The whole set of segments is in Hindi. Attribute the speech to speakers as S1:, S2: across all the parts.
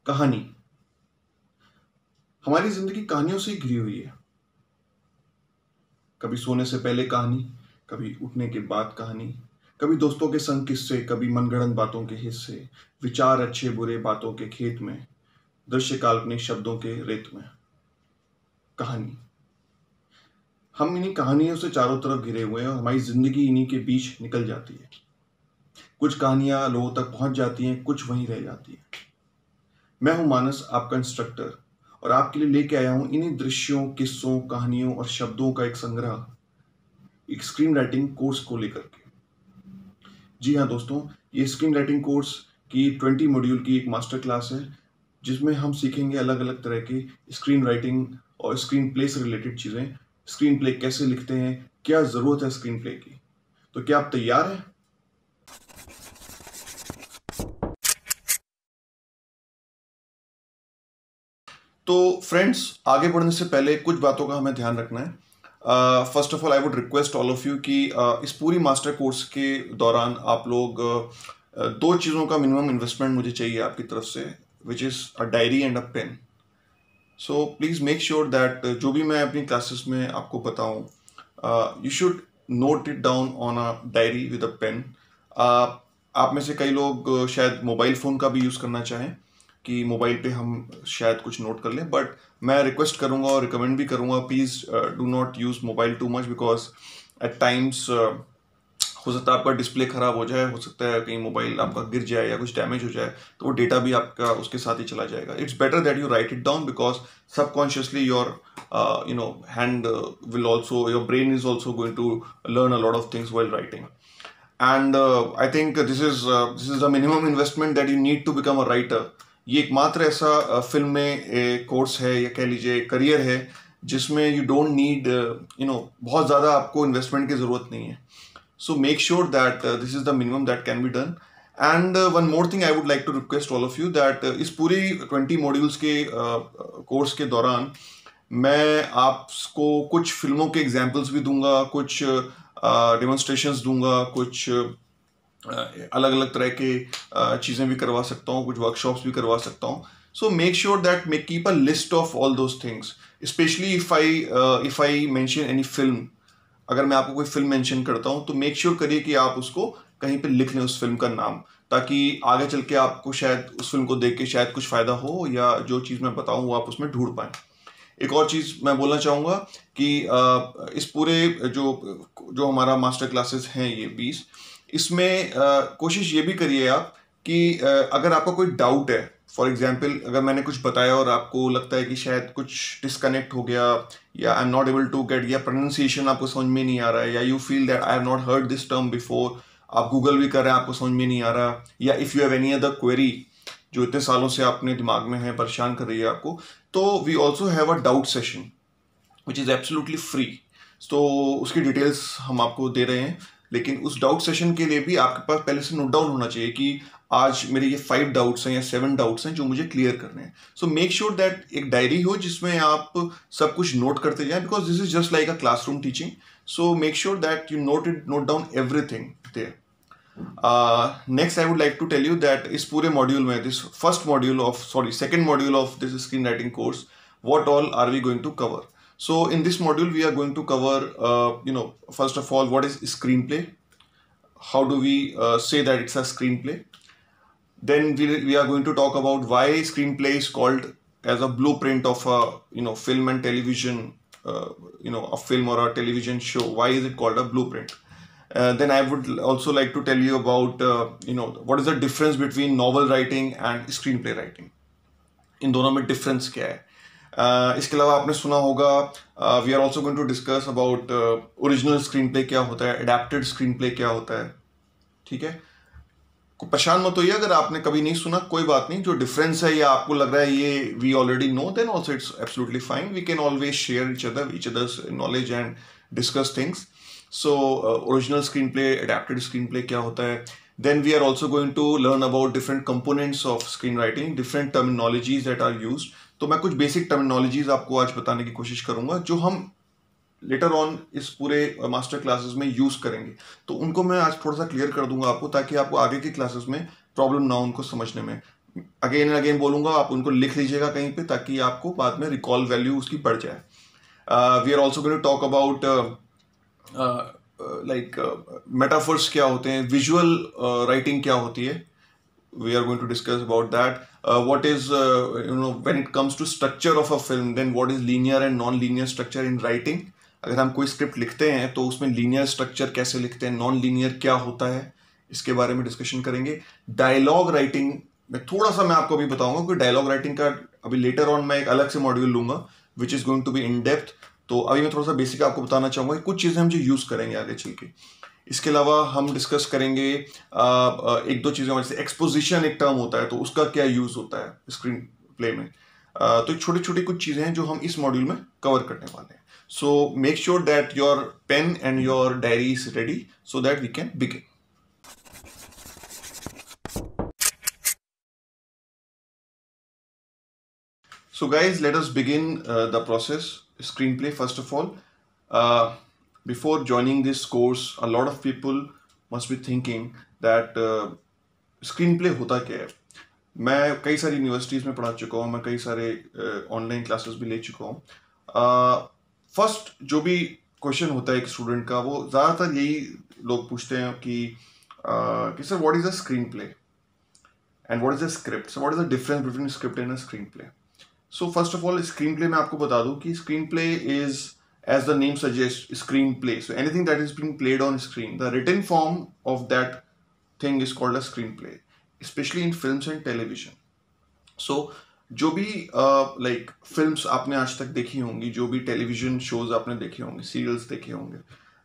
S1: कहानी। हमारी जिंदगी कहानियों से ही घिरी हुई है। कभी सोने से पहले कहानी, कभी उठने के बाद कहानी, कभी दोस्तों के संग किस्से, कभी मनगढ़ंत बातों के हिस्से, विचार अच्छे बुरे बातों के खेत में, दृश्य काल्पनिक शब्दों के रेत में। कहानी। हम इन्हीं कहानियों से चारों तरफ घिरे हुए हैं और हमारी जिंदगी इन्हीं के बीच निकल जाती है। कुछ कहानियां लोगों तक पहुंच जाती हैं, कुछ वहीं रह जाती हैं। मैं हूं मानस, आपका इंस्ट्रक्टर, और आपके लिए लेके आया हूं इन्हीं दृश्यों, किस्सों, कहानियों और शब्दों का एक संग्रह, एक स्क्रीन राइटिंग कोर्स को लेकर के। जी हाँ दोस्तों, ये स्क्रीन राइटिंग कोर्स की 20 मॉड्यूल की एक मास्टर क्लास है, जिसमें हम सीखेंगे अलग अलग तरह की स्क्रीन राइटिंग और स्क्रीन प्ले से रिलेटेड चीजें। स्क्रीन प्ले कैसे लिखते हैं, क्या जरूरत है स्क्रीन प्ले की। तो क्या आप तैयार हैं? तो फ्रेंड्स, आगे बढ़ने से पहले कुछ बातों का हमें ध्यान रखना है। First of all I would request all of you कि इस पूरी मास्टर कोर्स के दौरान आप लोग दो चीज़ों का मिनिमम इन्वेस्टमेंट मुझे चाहिए आपकी तरफ से, which is a diary and a pen. So please make sure that जो भी मैं अपनी क्लासेस में आपको बताऊं, you should note it down on a diary with a pen. आप में से कई लोग शायद मोबाइल फ़ोन का भी यूज़ करना चाहें कि मोबाइल पे हम शायद कुछ नोट कर लें, बट मैं रिक्वेस्ट करूंगा और रिकमेंड भी करूंगा, please do not use mobile too much, because at times हो सकता है आपका डिस्प्ले खराब हो जाए, हो सकता है कहीं मोबाइल आपका गिर जाए या कुछ डैमेज हो जाए, तो वो डेटा भी आपका उसके साथ ही चला जाएगा। It's better that you write it down, because subconsciously your hand will also, your brain is also going to learn a lot of things while writing. And I think this is the minimum investment that you need to become a writer. ये एकमात्र ऐसा फिल्म में कोर्स है या कह लीजिए करियर है जिसमें यू डोंट नीड बहुत ज़्यादा आपको इन्वेस्टमेंट की ज़रूरत नहीं है. So make sure that this is the minimum that can be done. And one more thing I would like to request all of you that इस पूरी 20 मॉड्यूल्स के कोर्स के दौरान मैं आपको कुछ फिल्मों के एग्जाम्पल्स भी दूंगा, कुछ डेमोन्स्ट्रेशंस दूंगा, कुछ अलग अलग तरह के चीज़ें भी करवा सकता हूँ, कुछ वर्कशॉप्स भी करवा सकता हूँ. So make sure that may keep a list of all those things, specially if I mention any film. अगर मैं आपको कोई फिल्म मेंशन करता हूँ तो मेक श्योर करिए कि आप उसको कहीं पे लिख लें, उस फिल्म का नाम, ताकि आगे चल के आपको शायद उस फिल्म को देख के शायद कुछ फायदा हो या जो चीज़ मैं बताऊँ वो आप उसमें ढूंढ पाएं. एक और चीज़ मैं बोलना चाहूँगा कि इस पूरे जो जो हमारा मास्टर क्लासेस हैं ये 20, इसमें कोशिश ये भी करिए आप कि अगर आपका कोई डाउट है, फॉर एग्जाम्पल अगर मैंने कुछ बताया और आपको लगता है कि शायद कुछ डिस्कनेक्ट हो गया या I am not able to get, या प्रोनाउंसिएशन आपको समझ में नहीं आ रहा है, या you feel that I have not heard this term before, आप गूगल भी कर रहे हैं आपको समझ में नहीं आ रहा, या if you have any other query जो इतने सालों से अपने दिमाग में है, परेशान कर रही है आपको, तो we also have a doubt session which is absolutely free. तो उसकी डिटेल्स हम आपको दे रहे हैं, लेकिन उस डाउट सेशन के लिए भी आपके पास पहले से नोट डाउन होना चाहिए कि आज मेरे ये 5 डाउट्स हैं या 7 डाउट्स हैं जो मुझे क्लियर करने हैं. सो मेक श्योर दैट एक डायरी हो जिसमें आप सब कुछ नोट करते जाएं, because this is just like a classroom teaching. So make sure that you note down everything there. Next I would like to tell you that इस पूरे मॉड्यूल में, this second module of this screenwriting course, what all are we going to cover? So in this module we are going to cover first of all, what is screenplay, how do we say that it's a screenplay. Then we are going to talk about why screenplay is called as a blueprint of a film and television, a film or a television show. Why is it called a blueprint? Then I would also like to tell you about what is the difference between novel writing and screenplay writing. इन दोनों में डिफरेंस क्या है. इसके अलावा आपने सुना होगा, we are also going to discuss about original screenplay क्या होता है, अडेप्टेड स्क्रीन प्ले क्या होता है. ठीक है, परेशान मत होइए अगर आपने कभी नहीं सुना, कोई बात नहीं. जो डिफरेंस है या आपको लग रहा है ये we already know, then also it's absolutely fine. We can always share each others knowledge and discuss things. So original screenplay, adapted screenplay क्या होता है. Then we are also going to learn about different components of screenwriting, different terminologies that are used. तो मैं कुछ basic terminologies आपको आज बताने की कोशिश करूंगा जो हम later on इस पूरे मास्टर क्लासेस में यूज करेंगे. तो उनको मैं आज थोड़ा सा क्लियर कर दूंगा आपको, ताकि आपको आगे की क्लासेस में प्रॉब्लम ना हो उनको समझने में. अगेन एंड अगेन बोलूंगा, आप उनको लिख लीजिएगा कहीं पे ताकि आपको बाद में रिकॉल वैल्यू उसकी बढ़ जाए. We are also going to talk about like metaphors क्या होते हैं, विजुअल राइटिंग क्या होती है. We are going to discuss about that. What is when it comes to structure of a film, then what is linear and non-linear structure in writing. अगर हम कोई स्क्रिप्ट लिखते हैं तो उसमें लीनियर स्ट्रक्चर कैसे लिखते हैं, नॉन लीनियर क्या होता है, इसके बारे में डिस्कशन करेंगे. डायलॉग राइटिंग में थोड़ा सा मैं आपको अभी बताऊंगा कि डायलॉग राइटिंग का अभी लेटर ऑन मैं एक अलग से मॉड्यूल लूंगा which is going to be in depth. तो अभी मैं थोड़ा सा बेसिक आपको बताना चाहूंगा कुछ चीज़ें हम जो यूज़ करेंगे आगे चल के. इसके अलावा हम डिस्कस करेंगे एक दो चीज़ें, जैसे एक्सपोजिशन एक टर्म होता है तो उसका क्या यूज़ होता है स्क्रीन प्ले में. तो छोटी छोटी कुछ चीज़ें हैं जो हम इस मॉड्यूल में कवर करने वाले हैं. So make sure that your pen and your diary is ready so that we can begin. So guys, let us begin the process. Screenplay, first of all. Before joining this course, a lot of people must be thinking that screenplay होता क्या है. मैं कई सारी यूनिवर्सिटीज़ में पढ़ा चुका हूँ, मैं कई सारे ऑनलाइन क्लासेस भी ले चुका हूँ. फर्स्ट जो भी क्वेश्चन होता है एक स्टूडेंट का, वो ज़्यादातर यही लोग पूछते हैं कि sir what is a screen play and what is a script. So what is the difference between script and a screen play. So first of all screenplay मैं आपको बता दूं कि screen play is as the name suggest screen play. So anything that is being played on screen, the written form of that thing is called a screen play, specially in films and television. सो जो भी लाइक फिल्म्स आपने आज तक देखी होंगी, जो भी टेलीविजन शोज आपने देखे होंगे, सीरियल्स देखे होंगे,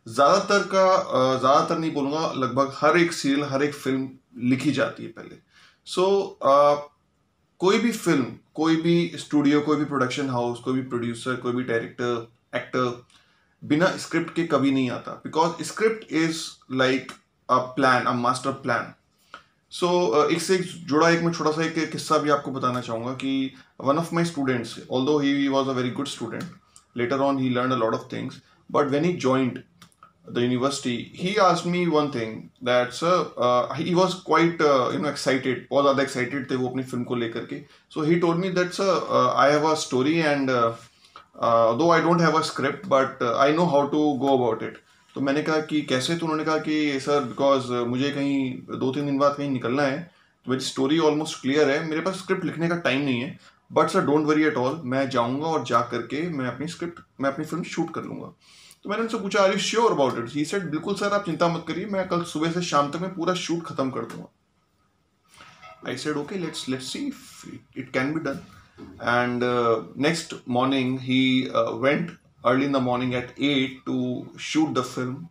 S1: ज़्यादातर नहीं बोलूँगा, लगभग हर एक सीरियल, हर एक फिल्म लिखी जाती है पहले. सो कोई भी फिल्म, कोई भी स्टूडियो, कोई भी प्रोडक्शन हाउस, कोई भी प्रोड्यूसर, कोई भी डायरेक्टर, एक्टर बिना स्क्रिप्ट के कभी नहीं आता. Because script is like a plan, a master plan. So इससे एक जुड़ा एक मैं छोटा सा एक किस्सा भी आपको बताना चाहूँगा कि one of my students, although he was a very good student, later on he learn a lot of things, but when he joined the university, he asked me one thing that sir, he was quite excited, बहुत ज़्यादा excited थे वो अपनी फिल्म को लेकर के. So he told me that sir, I have a story and though I don't have a script but I know how to go about it. तो मैंने कहा कि कैसे. तो उन्होंने कहा कि सर बिकॉज मुझे कहीं 2-3 दिन बाद कहीं निकलना है, तो मेरी स्टोरी ऑलमोस्ट क्लियर है, मेरे पास स्क्रिप्ट लिखने का टाइम नहीं है, but sir don't worry at all, मैं जाऊँगा और जा करके मैं अपनी फिल्म शूट कर लूँगा. तो मैंने उनसे पूछा are you sure about it. He said बिल्कुल सर, आप चिंता मत करिए, मैं कल सुबह से शाम तक मैं पूरा शूट खत्म कर दूंगा. I said okay, let's see it can be done. And next morning he went early in the morning at 8 to shoot the film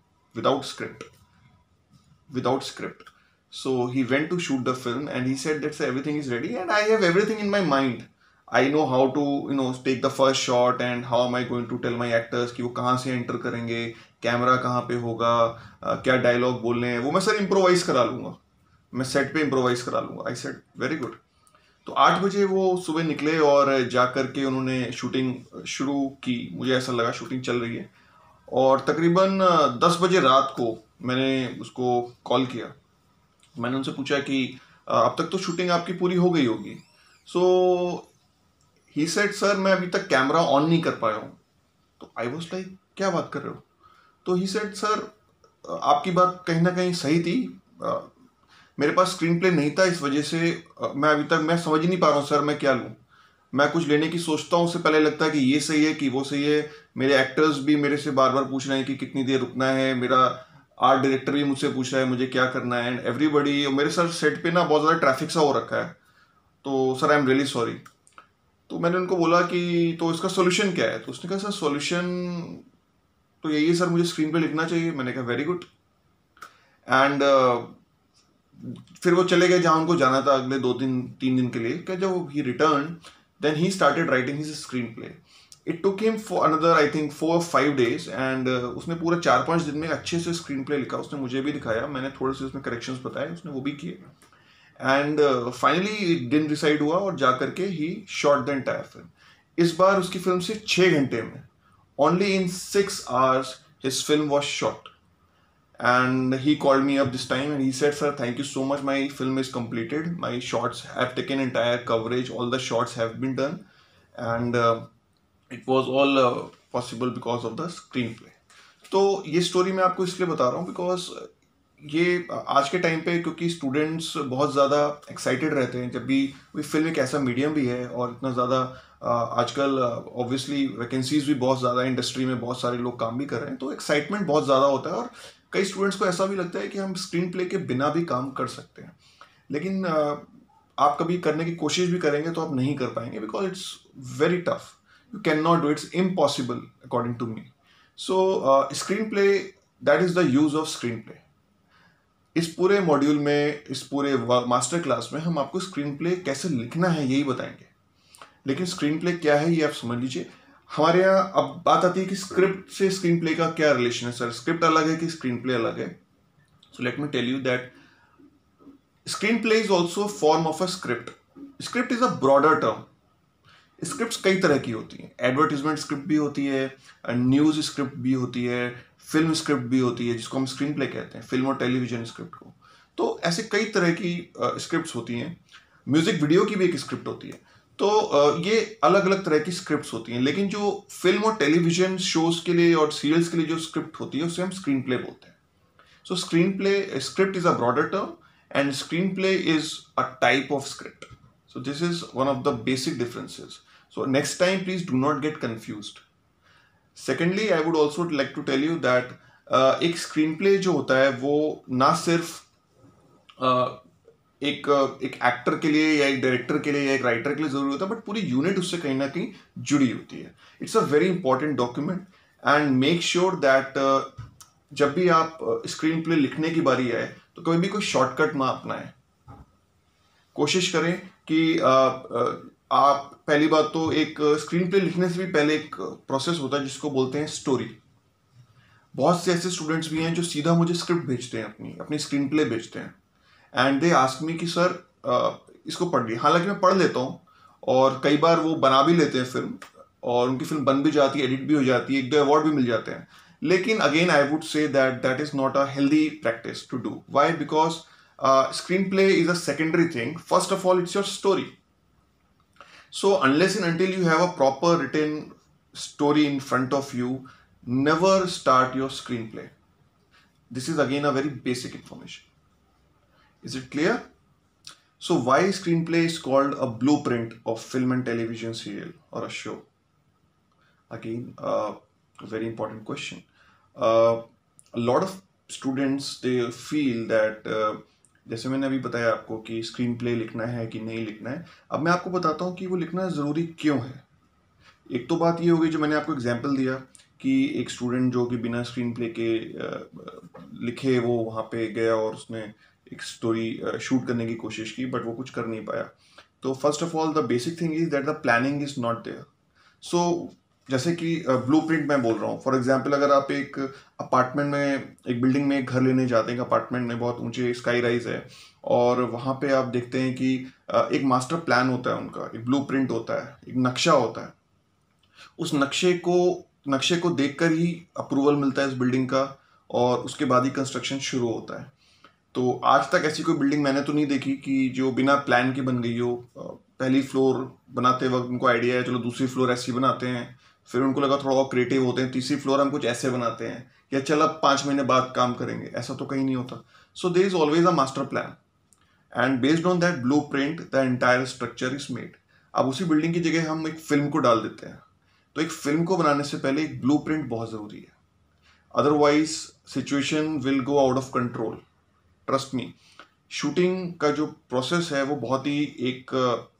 S1: without script. So he went to shoot the film and he said that everything is ready and I have everything in my mind. I know how to take the first shot and how am I going to tell my actors कि वो कहाँ से एंटर करेंगे, कैमरा कहाँ पे होगा, क्या डायलॉग बोलने हैं, वो मैं सर इम्प्रोवाइज करा लूँगा, मैं सेट पे इम्प्रोवाइज करा लूँगा. I said very good. तो 8 बजे वो सुबह निकले और जा करके उन्होंने शूटिंग शुरू की. मुझे ऐसा लगा शूटिंग चल रही है और तकरीबन 10 बजे रात को मैंने उसको कॉल किया. मैंने उनसे पूछा कि अब तक तो शूटिंग आपकी पूरी हो गई होगी. सो ही सेड सर मैं अभी तक कैमरा ऑन नहीं कर पाया हूँ. तो आई वाज लाइक क्या बात कर रहे हो. तो ही सेड सर आपकी बात कहीं ना कहीं सही थी, मेरे पास स्क्रीन प्ले नहीं था, इस वजह से मैं अभी तक मैं समझ ही नहीं पा रहा हूँ सर मैं क्या लूँ. मैं कुछ लेने की सोचता हूँ, उससे पहले लगता है कि ये सही है कि वो सही है. मेरे एक्टर्स भी मेरे से बार बार पूछ रहे हैं कि कितनी देर रुकना है, मेरा आर्ट डायरेक्टर भी मुझसे पूछ रहा है मुझे क्या करना है, एंड एवरीबडी. मेरे सर सेट पे ना बहुत ज़्यादा ट्रैफिक सा हो रखा है, तो sir I am really sorry. तो मैंने उनको बोला कि तो इसका सोल्यूशन क्या है. तो उसने कहा सर सोल्यूशन तो यही है सर, मुझे स्क्रीन पे लिखना चाहिए. मैंने कहा वेरी गुड. एंड फिर वो चले गए जहाँ उनको जाना था अगले 2-3 दिन के लिए. क्या जब he return then he started writing his screen play. It took him for another I think 4-5 days and उसने पूरे 4-5 दिन में अच्छे से स्क्रीन प्ले लिखा. उसने मुझे भी दिखाया, मैंने थोड़े से उसमें करेक्शंस बताए, उसने वो भी किए. एंड फाइनली दिन डिसाइड हुआ और जा करके he shot the entire film. इस बार उसकी फिल्म से 6 घंटे में, only in 6 hours his film was shot. and he called me up this time and he said, sir, thank you so much, my film is completed, my shots have taken entire coverage, all the shots have been done, and it was all possible because of the screenplay. तो ये स्टोरी मैं आपको इसलिए बता रहा हूँ बिकॉज ये आज के टाइम पे, क्योंकि स्टूडेंट्स बहुत ज़्यादा एक्साइटेड रहते हैं जब भी कोई फिल्म एक ऐसा मीडियम भी है और इतना ज़्यादा आजकल ऑब्वियसली वैकेंसीज भी बहुत ज़्यादा, इंडस्ट्री में बहुत सारे लोग काम भी कर रहे हैं, तो एक्साइटमेंट बहुत ज़्यादा होता है और कई स्टूडेंट्स को ऐसा भी लगता है कि हम स्क्रीन प्ले के बिना भी काम कर सकते हैं, लेकिन आप कभी करने की कोशिश भी करेंगे तो आप नहीं कर पाएंगे because it's very tough, you can not do, it's impossible according to me. So screen play, that is the use of screenplay. इस पूरे मॉड्यूल में, इस पूरे मास्टर क्लास में हम आपको स्क्रीन प्ले कैसे लिखना है यही बताएंगे. लेकिन स्क्रीन प्ले क्या है ये आप समझ लीजिए. हमारे यहाँ अब बात आती है कि स्क्रिप्ट से स्क्रीन प्ले का क्या रिलेशन है. सर स्क्रिप्ट अलग है कि स्क्रीन प्ले अलग है? So let me tell you that screen play is also form of a script. Script is a broader term. Script कई तरह की होती हैं. एडवर्टीजमेंट स्क्रिप्ट भी होती है, न्यूज स्क्रिप्ट भी होती है, फिल्म स्क्रिप्ट भी होती है जिसको हम स्क्रीन प्ले कहते हैं, फिल्म और टेलीविजन स्क्रिप्ट को. तो ऐसे कई तरह की स्क्रिप्ट्स होती हैं. म्यूजिक वीडियो की भी एक स्क्रिप्ट होती है. तो ये अलग अलग तरह की स्क्रिप्ट्स होती हैं, लेकिन जो फिल्म और टेलीविजन शोज के लिए और सीरियल्स के लिए जो स्क्रिप्ट होती है उसे हम स्क्रीन प्ले बोलते हैं. So screen play, script is a broader term and screen play is a type of script. So this is one of the basic differences. So next time please do not get confused. Secondly, I would also like to tell you that एक स्क्रीन प्ले जो होता है वो ना सिर्फ एक एक्टर के लिए या एक डायरेक्टर के लिए या एक राइटर के लिए जरूरी होता है, बट पूरी यूनिट उससे कहीं ना कहीं जुड़ी होती है. It's a very important document and make sure that जब भी आप स्क्रीन प्ले लिखने की बारी आए तो कभी भी कोई शॉर्टकट ना अपनाएं. कोशिश करें कि आप पहली बात तो एक स्क्रीन प्ले लिखने से भी पहले एक प्रोसेस होता है जिसको बोलते हैं स्टोरी. बहुत से ऐसे स्टूडेंट्स भी हैं जो सीधा मुझे स्क्रिप्ट भेजते हैं, अपनी स्क्रीन प्ले भेजते हैं एंड दे आस्क मी कि सर इसको पढ़ लीजिए. हालांकि मैं पढ़ लेता हूँ और कई बार वो बना भी लेते हैं फिल्म और उनकी फिल्म बन भी जाती है, एडिट भी हो जाती है, 1-2 अवार्ड भी मिल जाते हैं. लेकिन again I would say that is not a healthy practice to do. Why? Because screenplay is a secondary thing. First of all, it's your story. So unless and until you have a proper written story in front of you, never start your screenplay. This is again a very basic information. Is it clear? So why screenplay is called a blueprint of film and television serial or a show? Again, a very important question. A lot of students, they feel that जैसे मैंने अभी बताया आपको कि स्क्रीन प्ले लिखना है कि नहीं लिखना है. अब मैं आपको बताता हूँ कि वो लिखना ज़रूरी क्यों है. एक तो बात ये होगी जो मैंने आपको एग्जांपल दिया कि एक स्टूडेंट जो कि बिना स्क्रीन प्ले के लिखे वो वहाँ पे गया और उसने एक स्टोरी शूट करने की कोशिश की बट वो कुछ कर नहीं पाया. तो first of all the basic thing is that the planning is not there. So जैसे कि ब्लूप्रिंट मैं बोल रहा हूँ, फॉर एग्जांपल अगर आप एक अपार्टमेंट में, एक बिल्डिंग में एक घर लेने जाते हैं, अपार्टमेंट में बहुत ऊंचे स्काई राइज है और वहाँ पे आप देखते हैं कि एक मास्टर प्लान होता है उनका, एक ब्लूप्रिंट होता है, एक नक्शा होता है. उस नक्शे को देखकर ही अप्रूवल मिलता है इस बिल्डिंग का और उसके बाद ही कंस्ट्रक्शन शुरू होता है. तो आज तक ऐसी कोई बिल्डिंग मैंने तो नहीं देखी कि जो बिना प्लान की बन गई हो. पहली फ्लोर बनाते वक्त उनको आइडिया है चलो दूसरी फ्लोर ऐसी बनाते हैं, फिर उनको लगा थोड़ा और क्रिएटिव होते हैं, तीसरी फ्लोर हम कुछ ऐसे बनाते हैं, या चल अब 5 महीने बाद काम करेंगे. ऐसा तो कहीं नहीं होता. So there is always a master plan and based on that blueprint the entire structure is made. अब उसी बिल्डिंग की जगह हम एक फिल्म को डाल देते हैं. तो एक फिल्म को बनाने से पहले एक ब्लूप्रिंट बहुत जरूरी है, otherwise situation will go out of control. Trust me, shooting का जो प्रोसेस है वो बहुत ही एक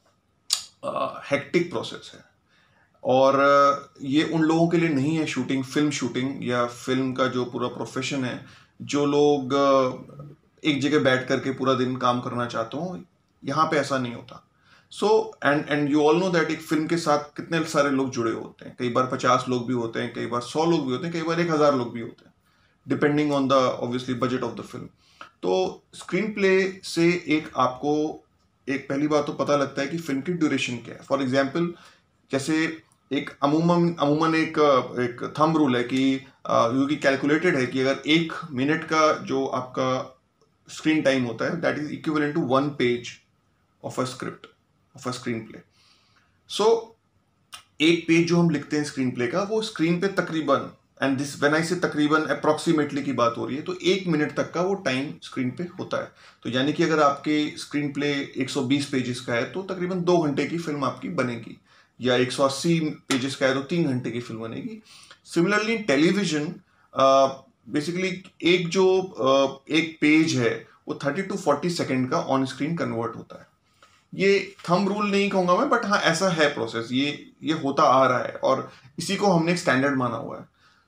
S1: हेक्टिक प्रोसेस है और ये उन लोगों के लिए नहीं है शूटिंग, फिल्म शूटिंग या फिल्म का जो पूरा प्रोफेशन है, जो लोग एक जगह बैठ करके पूरा दिन काम करना चाहते हो. यहाँ पे ऐसा नहीं होता. So and you all know that एक फिल्म के साथ कितने सारे लोग जुड़े होते हैं. कई बार 50 लोग भी होते हैं, कई बार 100 लोग भी होते हैं, कई बार 1000 लोग भी होते हैं, depending on the obviously budget of the film. तो स्क्रीन प्ले से एक आपको एक पहली बात तो पता लगता है कि फिल्म की ड्यूरेशन क्या है. फॉर एग्जाम्पल जैसे एक अमूमन अमूमन एक थंब रूल है कि जो कि कैलकुलेटेड है कि अगर 1 मिनट का जो आपका स्क्रीन टाइम होता है that is equivalent to 1 page of a script of a screen play. So एक पेज जो हम लिखते हैं स्क्रीन प्ले का, वो स्क्रीन पे तकरीबन, एंड दिस व्हेन आई से तकरीबन अप्रोक्सीमेटली की बात हो रही है, तो 1 मिनट तक का वो टाइम स्क्रीन पे होता है। तो यानी कि अगर आपके स्क्रीन प्ले 120 पेजेस का है तो तकरीबन 2 घंटे की फिल्म आपकी बनेगी, या 180 पेजेस का है तो 3 घंटे की फिल्म बनेगी। सिमिलरली टेलीविजन बेसिकली एक पेज है वो 30 to 40 सेकेंड का ऑन स्क्रीन कन्वर्ट होता है। ये थंब रूल नहीं कहूंगा मैं, बट हाँ ऐसा है प्रोसेस, ये होता आ रहा है और इसी को हमने एक स्टैंडर्ड माना हुआ है।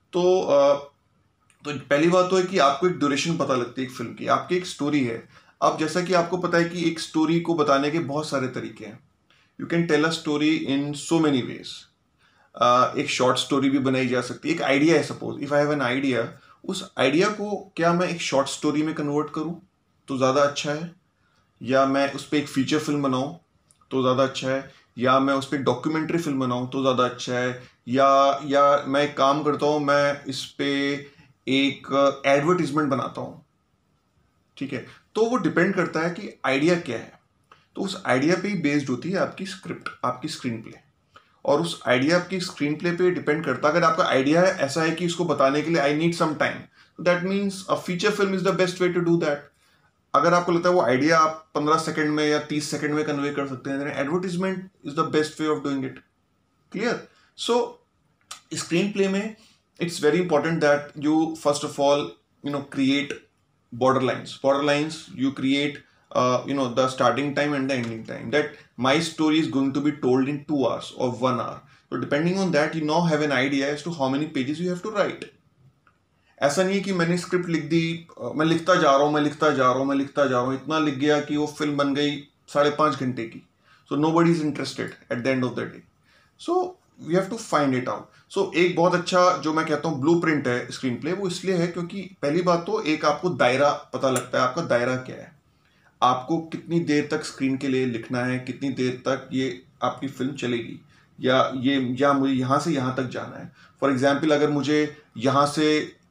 S1: तो पहली बात तो है कि आपको एक ड्यूरेशन पता लगती है एक फिल्म की, आपकी एक स्टोरी है। अब जैसा कि आपको पता है कि एक स्टोरी को बताने के बहुत सारे तरीके हैं, you can tell a story in so many ways. एक शॉर्ट स्टोरी भी बनाई जा सकती है। एक आइडिया है, suppose if I have an idea, उस आइडिया को क्या मैं एक शॉर्ट स्टोरी में कन्वर्ट करूं तो ज़्यादा अच्छा है, या मैं उस पर एक फीचर फिल्म बनाऊं तो ज़्यादा अच्छा है, या मैं उस पर डॉक्यूमेंट्री फिल्म बनाऊं तो ज़्यादा अच्छा है, या मैं एक काम करता हूं, मैं इस पे एक एडवर्टीजमेंट बनाता हूं। ठीक है, तो वो डिपेंड करता है कि आइडिया क्या है। तो उस आइडिया पे ही बेस्ड होती है आपकी स्क्रिप्ट, आपकी स्क्रीन प्ले। और उस आइडिया आपकी स्क्रीन प्ले पे डिपेंड करता है। अगर आपका आइडिया है ऐसा है कि इसको बताने के लिए आई नीड सम टाइम, तो that means a feature film is the best way to do that. अगर आपको लगता है वो आइडिया आप 15 सेकंड में या 30 सेकंड में कन्वे कर सकते हैं, advertisement is the best way of doing it. Clear? So screen play में it's very important that you first of all create borderlines you create the starting time and the ending time, that my story is going to be told in 2 hours or 1 hour. So depending on that you now have an idea as to how many pages you have to write. ऐसा नहीं है कि मैंने स्क्रिप्ट लिख दी, मैं लिखता जा रहा हूँ, इतना लिख गया कि वो फिल्म बन गई 5.5 घंटे की। So nobody is interested at the end of the day. So we have to find it out. So एक बहुत अच्छा जो मैं कहता हूँ ब्लूप्रिंट है स्क्रीन प्ले, वो इसलिए है क्योंकि पहली बात तो एक आपको दायरा पता लगता है, आपका दायरा क्या है, आपको कितनी देर तक स्क्रीन के लिए लिखना है, कितनी देर तक ये आपकी फिल्म चलेगी, या मुझे यहाँ से यहाँ तक जाना है। फॉर एग्जाम्पल अगर मुझे यहाँ से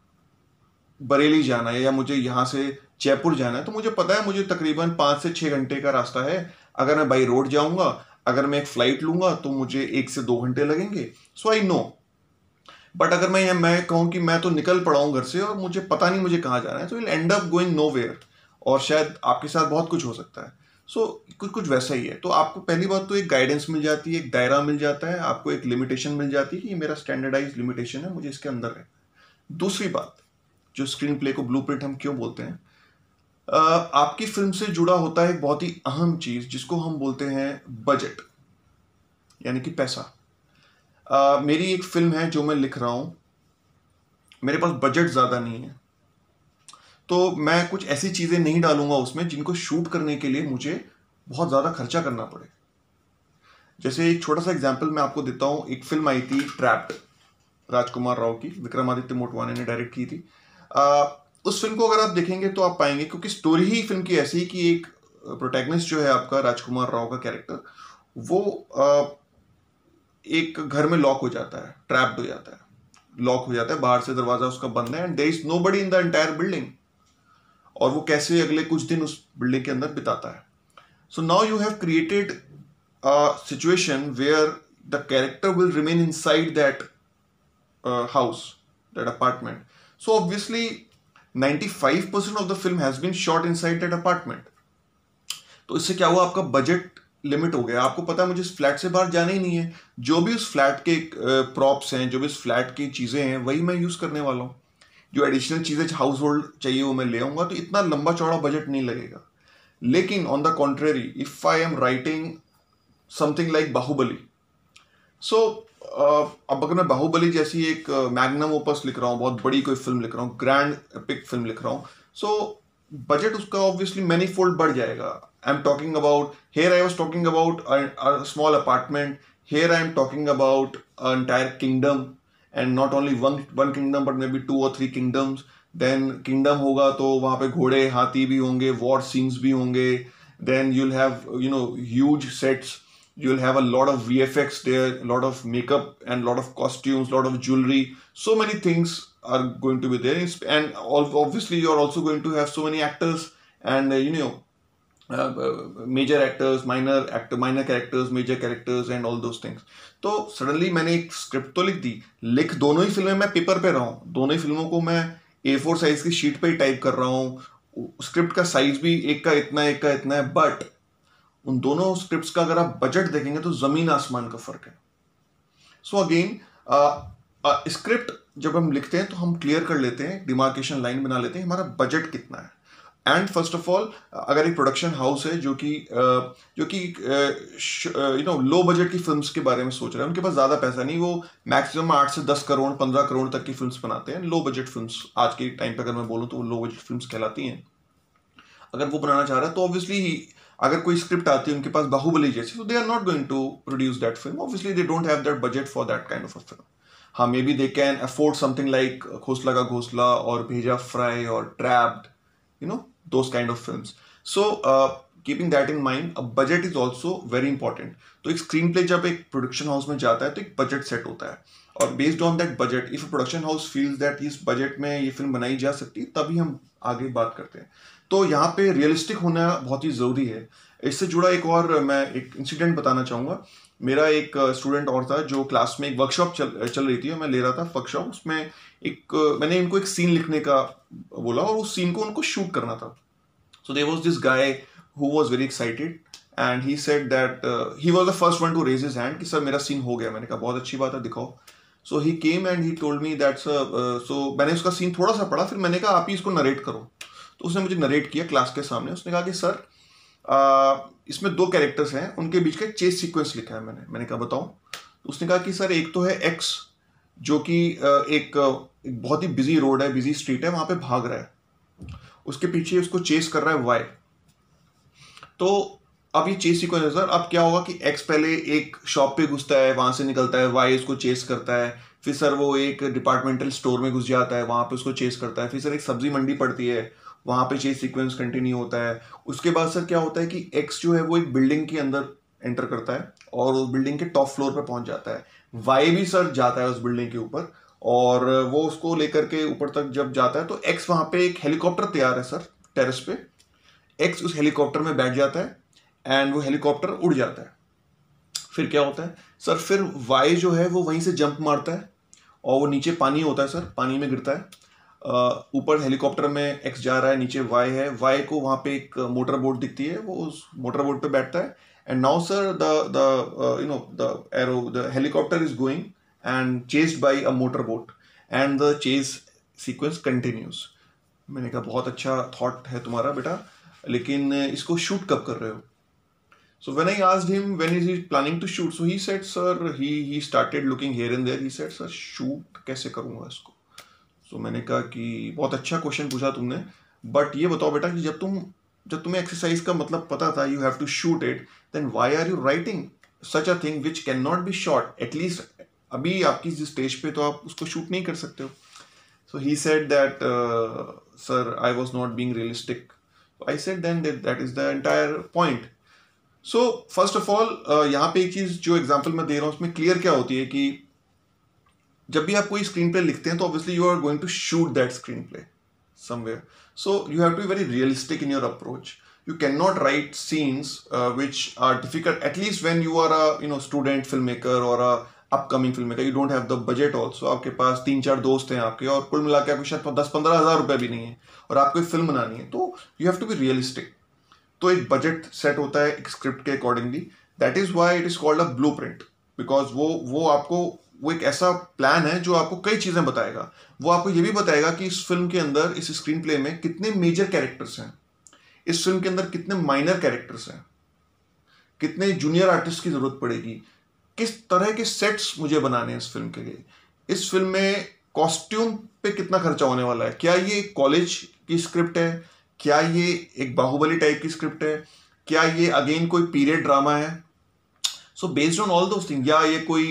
S1: बरेली जाना है या मुझे यहाँ से जयपुर जाना है, तो मुझे पता है मुझे तकरीबन 5 से 6 घंटे का रास्ता है। अगर मैं बाई रोड जाऊंगा, अगर मैं एक फ्लाइट लूंगा तो मुझे 1 से 2 घंटे लगेंगे। सो आई नो। बट अगर मैं कहूँ कि मैं तो निकल पड़ा हूँ घर से और मुझे पता नहीं मुझे कहाँ जाना है, तो will end up going nowhere, और शायद आपके साथ बहुत कुछ हो सकता है। सो कुछ वैसा ही है। तो आपको पहली बात तो एक गाइडेंस मिल जाती है, एक दायरा मिल जाता है, आपको एक लिमिटेशन मिल जाती है कि ये मेरा स्टैंडर्डाइज लिमिटेशन है, मुझे इसके अंदर है। दूसरी बात, जो स्क्रीन प्ले को ब्लूप्रिंट हम क्यों बोलते हैं, आपकी फिल्म से जुड़ा होता है एक बहुत ही अहम चीज जिसको हम बोलते हैं बजट, यानी कि पैसा। मेरी एक फिल्म है जो मैं लिख रहा हूं, मेरे पास बजट ज्यादा नहीं है, तो मैं कुछ ऐसी चीजें नहीं डालूंगा उसमें जिनको शूट करने के लिए मुझे बहुत ज्यादा खर्चा करना पड़े। जैसे एक छोटा सा एग्जाम्पल मैं आपको देता हूं। एक फिल्म आई थी ट्रैप्ड, राजकुमार राव की, विक्रमादित्य मोटवाने ने डायरेक्ट की थी। उस फिल्म को अगर आप देखेंगे तो आप पाएंगे, क्योंकि स्टोरी ही फिल्म की ऐसी कि एक प्रोटैगनिस्ट जो है आपका राजकुमार राव का कैरेक्टर, वो एक घर में लॉक हो जाता है, ट्रैप्ड हो जाता है, लॉक हो जाता है, बाहर से दरवाजा उसका बंद है, and there is nobody in the entire building. और वो कैसे अगले कुछ दिन उस बिल्डिंग के अंदर बिताता है। So now you have created a situation where the character will remain inside that house, that apartment. So obviously 95% of the film has been shot inside that apartment. तो इससे क्या हुआ, आपका बजट लिमिट हो गया। आपको पता है मुझे इस फ्लैट से बाहर जाना ही नहीं है, जो भी उस फ्लैट के प्रॉप्स हैं, जो भी उस फ्लैट की चीज़ें हैं, वही मैं यूज़ करने वाला हूँ। जो एडिशनल चीज़ें हाउस होल्ड चाहिए वो मैं ले आऊँगा, तो इतना लंबा चौड़ा बजट नहीं लगेगा। लेकिन on the contrary, if I am writing something like Baahubali, so अब अगर मैं बाहुबली जैसी एक मैग्नम ओपस लिख रहा हूँ, बहुत बड़ी कोई फिल्म लिख रहा हूँ, ग्रैंड एपिक फिल्म लिख रहा हूँ, सो बजट उसका ऑब्वियसली मैनी फोल्ड बढ़ जाएगा। I am talking about, here I was talking about a small apartment, here I am talking about an entire kingdom, and not only one kingdom but maybe 2 or 3 kingdoms. Then kingdom होगा तो वहाँ पे घोड़े हाथी भी होंगे, वॉर सीन्स भी होंगे, then you'll have huge sets, you'll have a lot of VFX there, a lot of makeup and a lot of costumes, a lot of jewelry. So many things are going to be there, and obviously you're also going to have so many actors and major actors, minor characters, major characters and all those things. तो सडनली मैंने एक स्क्रिप्ट तो लिख दी, लिख दोनों ही फिल्में मैं पेपर पे रहा हूँ, दोनों ही फिल्मों को मैं A4 साइज की शीट पे ही टाइप कर रहा हूँ, स्क्रिप्ट का साइज भी एक का इतना है, बट उन दोनों स्क्रिप्ट्स का अगर आप बजट देखेंगे तो जमीन आसमान का फर्क है. सो अगेन स्क्रिप्ट जब हम लिखते हैं तो हम क्लियर कर लेते हैं, डिमार्केशन लाइन बना लेते हैं हमारा बजट कितना है. एंड फर्स्ट ऑफ ऑल अगर एक प्रोडक्शन हाउस है जो कि लो बजट की फिल्म्स के बारे में सोच रहे हैं, उनके पास ज़्यादा पैसा नहीं, वो मैक्सिमम 8 से 10 करोड़ 15 करोड़ तक की फिल्म्स बनाते हैं, लो बजट फिल्म्स. आज के टाइम पे अगर मैं बोलूँ तो वो लो बजट फिल्म्स कहलाती हैं. अगर वो बनाना चाह रहा है तो ऑब्वियसली अगर कोई स्क्रिप्ट आती है उनके पास बाहुबली जैसी, तो they are not going to produce that film. Obviously they don't have that budget for that kind of a film. हाँ, maybe they can afford something like Khosla Ka Ghosla और भेजा फ्राई और Trapped, those kind of films. So keeping that in mind, a budget is also very important. तो एक स्क्रीन प्ले जब एक प्रोडक्शन हाउस में जाता है तो एक बजट सेट होता है, और based on that budget if production house feels that इस बजट में ये फिल्म बनाई जा सकती है, तभी हम आगे बात करते हैं. तो यहाँ पे रियलिस्टिक होना बहुत ही ज़रूरी है. इससे जुड़ा एक और मैं एक इंसिडेंट बताना चाहूँगा. मेरा एक स्टूडेंट और था जो क्लास में एक वर्कशॉप चल रही थी और मैं ले रहा था वर्कशॉप. उसमें मैंने इनको एक सीन लिखने का बोला और उस सीन को उनको शूट करना था. So there was this guy who was very excited and he said that he was the first one to raise his hand कि सर मेरा सीन हो गया. मैंने कहा बहुत अच्छी बात है, दिखाओ. So he came and he told me that so मैंने उसका सीन थोड़ा सा पढ़ा, फिर मैंने कहा आप ही इसको नरेट करो. तो उसने मुझे नरेट किया क्लास के सामने. उसने कहा कि सर इसमें 2 कैरेक्टर्स हैं, उनके बीच का एक चेस सीक्वेंस लिखा है मैंने कहा बताओ. तो उसने कहा कि सर एक तो है एक्स जो कि एक बहुत ही बिजी रोड है, बिजी स्ट्रीट है, वहाँ पे भाग रहा है, उसके पीछे उसको चेस कर रहा है वाई. तो अब ये चेस सीक्वेंस है सर. अब क्या होगा कि एक्स पहले एक शॉप पे घुसता है, वहां से निकलता है, वाई उसको चेस करता है, फिर सर वो एक डिपार्टमेंटल स्टोर में घुस जाता है, वहां पे उसको चेस करता है, फिर सर एक सब्जी मंडी पड़ती है, वहां पे चेस सीक्वेंस कंटिन्यू होता है. उसके बाद सर क्या होता है कि एक्स जो है वो एक बिल्डिंग के अंदर एंटर करता है और उस बिल्डिंग के टॉप फ्लोर पर पहुंच जाता है. वाई भी सर जाता है उस बिल्डिंग के ऊपर और वो उसको लेकर के ऊपर तक जब जाता है तो एक्स वहां पे एक हेलीकॉप्टर तैयार है सर टेरेस पे. एक्स उस हेलीकॉप्टर में बैठ जाता है एंड वो हेलीकॉप्टर उड़ जाता है. फिर क्या होता है सर, फिर वाई जो है वो वहीं से जंप मारता है और वो नीचे पानी होता है सर, पानी में गिरता है. ऊपर हेलीकॉप्टर में एक्स जा रहा है, नीचे वाई है. वाई को वहां पे एक मोटर बोट दिखती है, वो उस मोटर बोट पे बैठता है. And now sir the helicopter is going and chased by a motorboat and the chase sequence continues. मैंने कहा बहुत अच्छा थॉट है तुम्हारा बेटा, लेकिन इसको शूट कब कर रहे हो? So when I asked him when is he planning to shoot, so he said sir he started looking here and there. He said sir shoot कैसे करूँगा इसको? So मैंने कहा कि बहुत अच्छा क्वेश्चन पूछा तुमने, बट ये बताओ बेटा कि जब तुम्हें एक्सरसाइज का मतलब पता था, you have to shoot it, then why are you writing such a thing which cannot be shot? At least अभी आपकी जिस स्टेज पे तो आप उसको शूट नहीं कर सकते हो. So he said that sir I was not being realistic. I said then that is the entire point. So first of all यहाँ पे एक चीज जो एग्जांपल मैं दे रहा हूँ उसमें क्लियर क्या होती है कि जब भी आप कोई स्क्रीन प्ले लिखते हैं तो obviously you are going to shoot that screen play somewhere. So you have to be very realistic in your approach. You cannot write scenes which are difficult, at least when you are a student filmmaker or a upcoming filmmaker. You don't have the budget also. आपके पास 3-4 दोस्त हैं आपके और कुल मिला के आपको शायद 10-15 हज़ार रुपये भी नहीं है और आपको एक फिल्म बनानी है, तो you have to be realistic. तो एक बजट सेट होता है एक स्क्रिप्ट के accordingly. That is why it is called a blueprint, because वो एक ऐसा प्लान है जो आपको कई चीज़ें बताएगा. वो आपको ये भी बताएगा कि इस फिल्म के अंदर, इस स्क्रीन प्ले में कितने मेजर कैरेक्टर्स हैं, इस फिल्म के अंदर कितने माइनर कैरेक्टर्स हैं, कितने जूनियर आर्टिस्ट की जरूरत पड़ेगी, किस तरह के सेट्स मुझे बनाने हैं इस फिल्म के लिए, इस फिल्म में कॉस्ट्यूम पे कितना खर्चा होने वाला है, क्या ये कॉलेज की स्क्रिप्ट है, क्या ये एक बाहुबली टाइप की स्क्रिप्ट है, क्या ये अगेन कोई पीरियड ड्रामा है. So based on all those thing, या ये कोई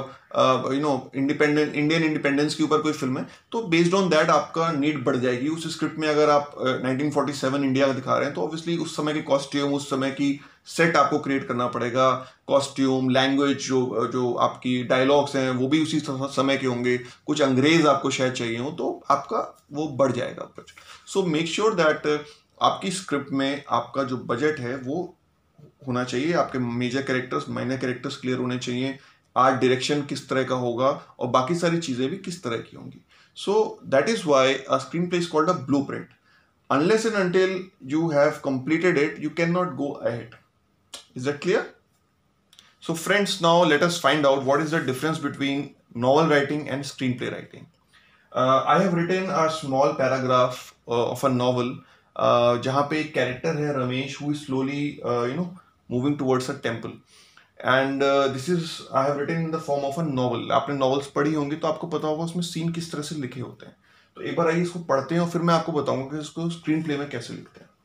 S1: इंडिपेंडेंट इंडियन इंडिपेंडेंस के ऊपर कोई फिल्म है, तो बेस्ड ऑन दैट आपका नीड बढ़ जाएगी उस स्क्रिप्ट में। अगर आप 1947 इंडिया का दिखा रहे हैं तो ऑब्वियसली उस समय के कॉस्ट्यूम, उस समय की सेट आपको क्रिएट करना पड़ेगा। कॉस्ट्यूम, लैंग्वेज, जो जो आपकी डायलॉग्स हैं वो भी उसी समय के होंगे। कुछ अंग्रेज आपको शायद चाहिए हो, तो आपका वो बढ़ जाएगा budget. So make sure that आपकी स्क्रिप्ट में आपका जो बजट है वो होना चाहिए। आपके major characters, minor characters clear होने चाहिए। आर्ट डायरेक्शन किस तरह का होगा और बाकी सारी चीजें भी किस तरह की होंगी। So that is why a screen play is called a blueprint. Unless and until you have completed it, you cannot go ahead. Is that clear? So friends, now let us find out what is the difference between novel writing and screenplay writing. I have written a small paragraph of a novel जहाँ पे एक कैरेक्टर है Ramesh, who is slowly moving towards a temple. And this is I have written in the form of a novel. आपने नॉवेल्स पढ़ी होंगी तो आपको पता होगा उसमें सीन किस तरह से लिखे होते हैं। तो एक बार आइए इसको पढ़ते हैं और फिर मैं आपको बताऊंगा कि इसको स्क्रीन प्ले में कैसे लिखते हैं।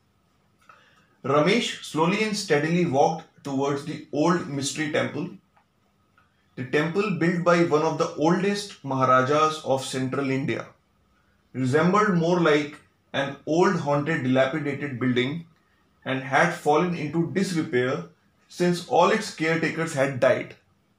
S1: Ramesh slowly and steadily walked towards the old mystery temple. The temple, built by one of the oldest Maharajas of central India, resembled more like an old haunted dilapidated building and had fallen into disrepair since all its caretakers had died.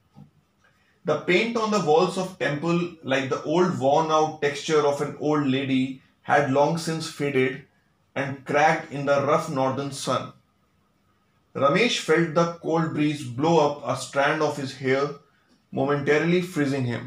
S1: The paint on the walls of temple, like the old worn out texture of an old lady, had long since faded and cracked in the rough northern sun. Ramesh felt the cold breeze blow up a strand of his hair, momentarily freezing him.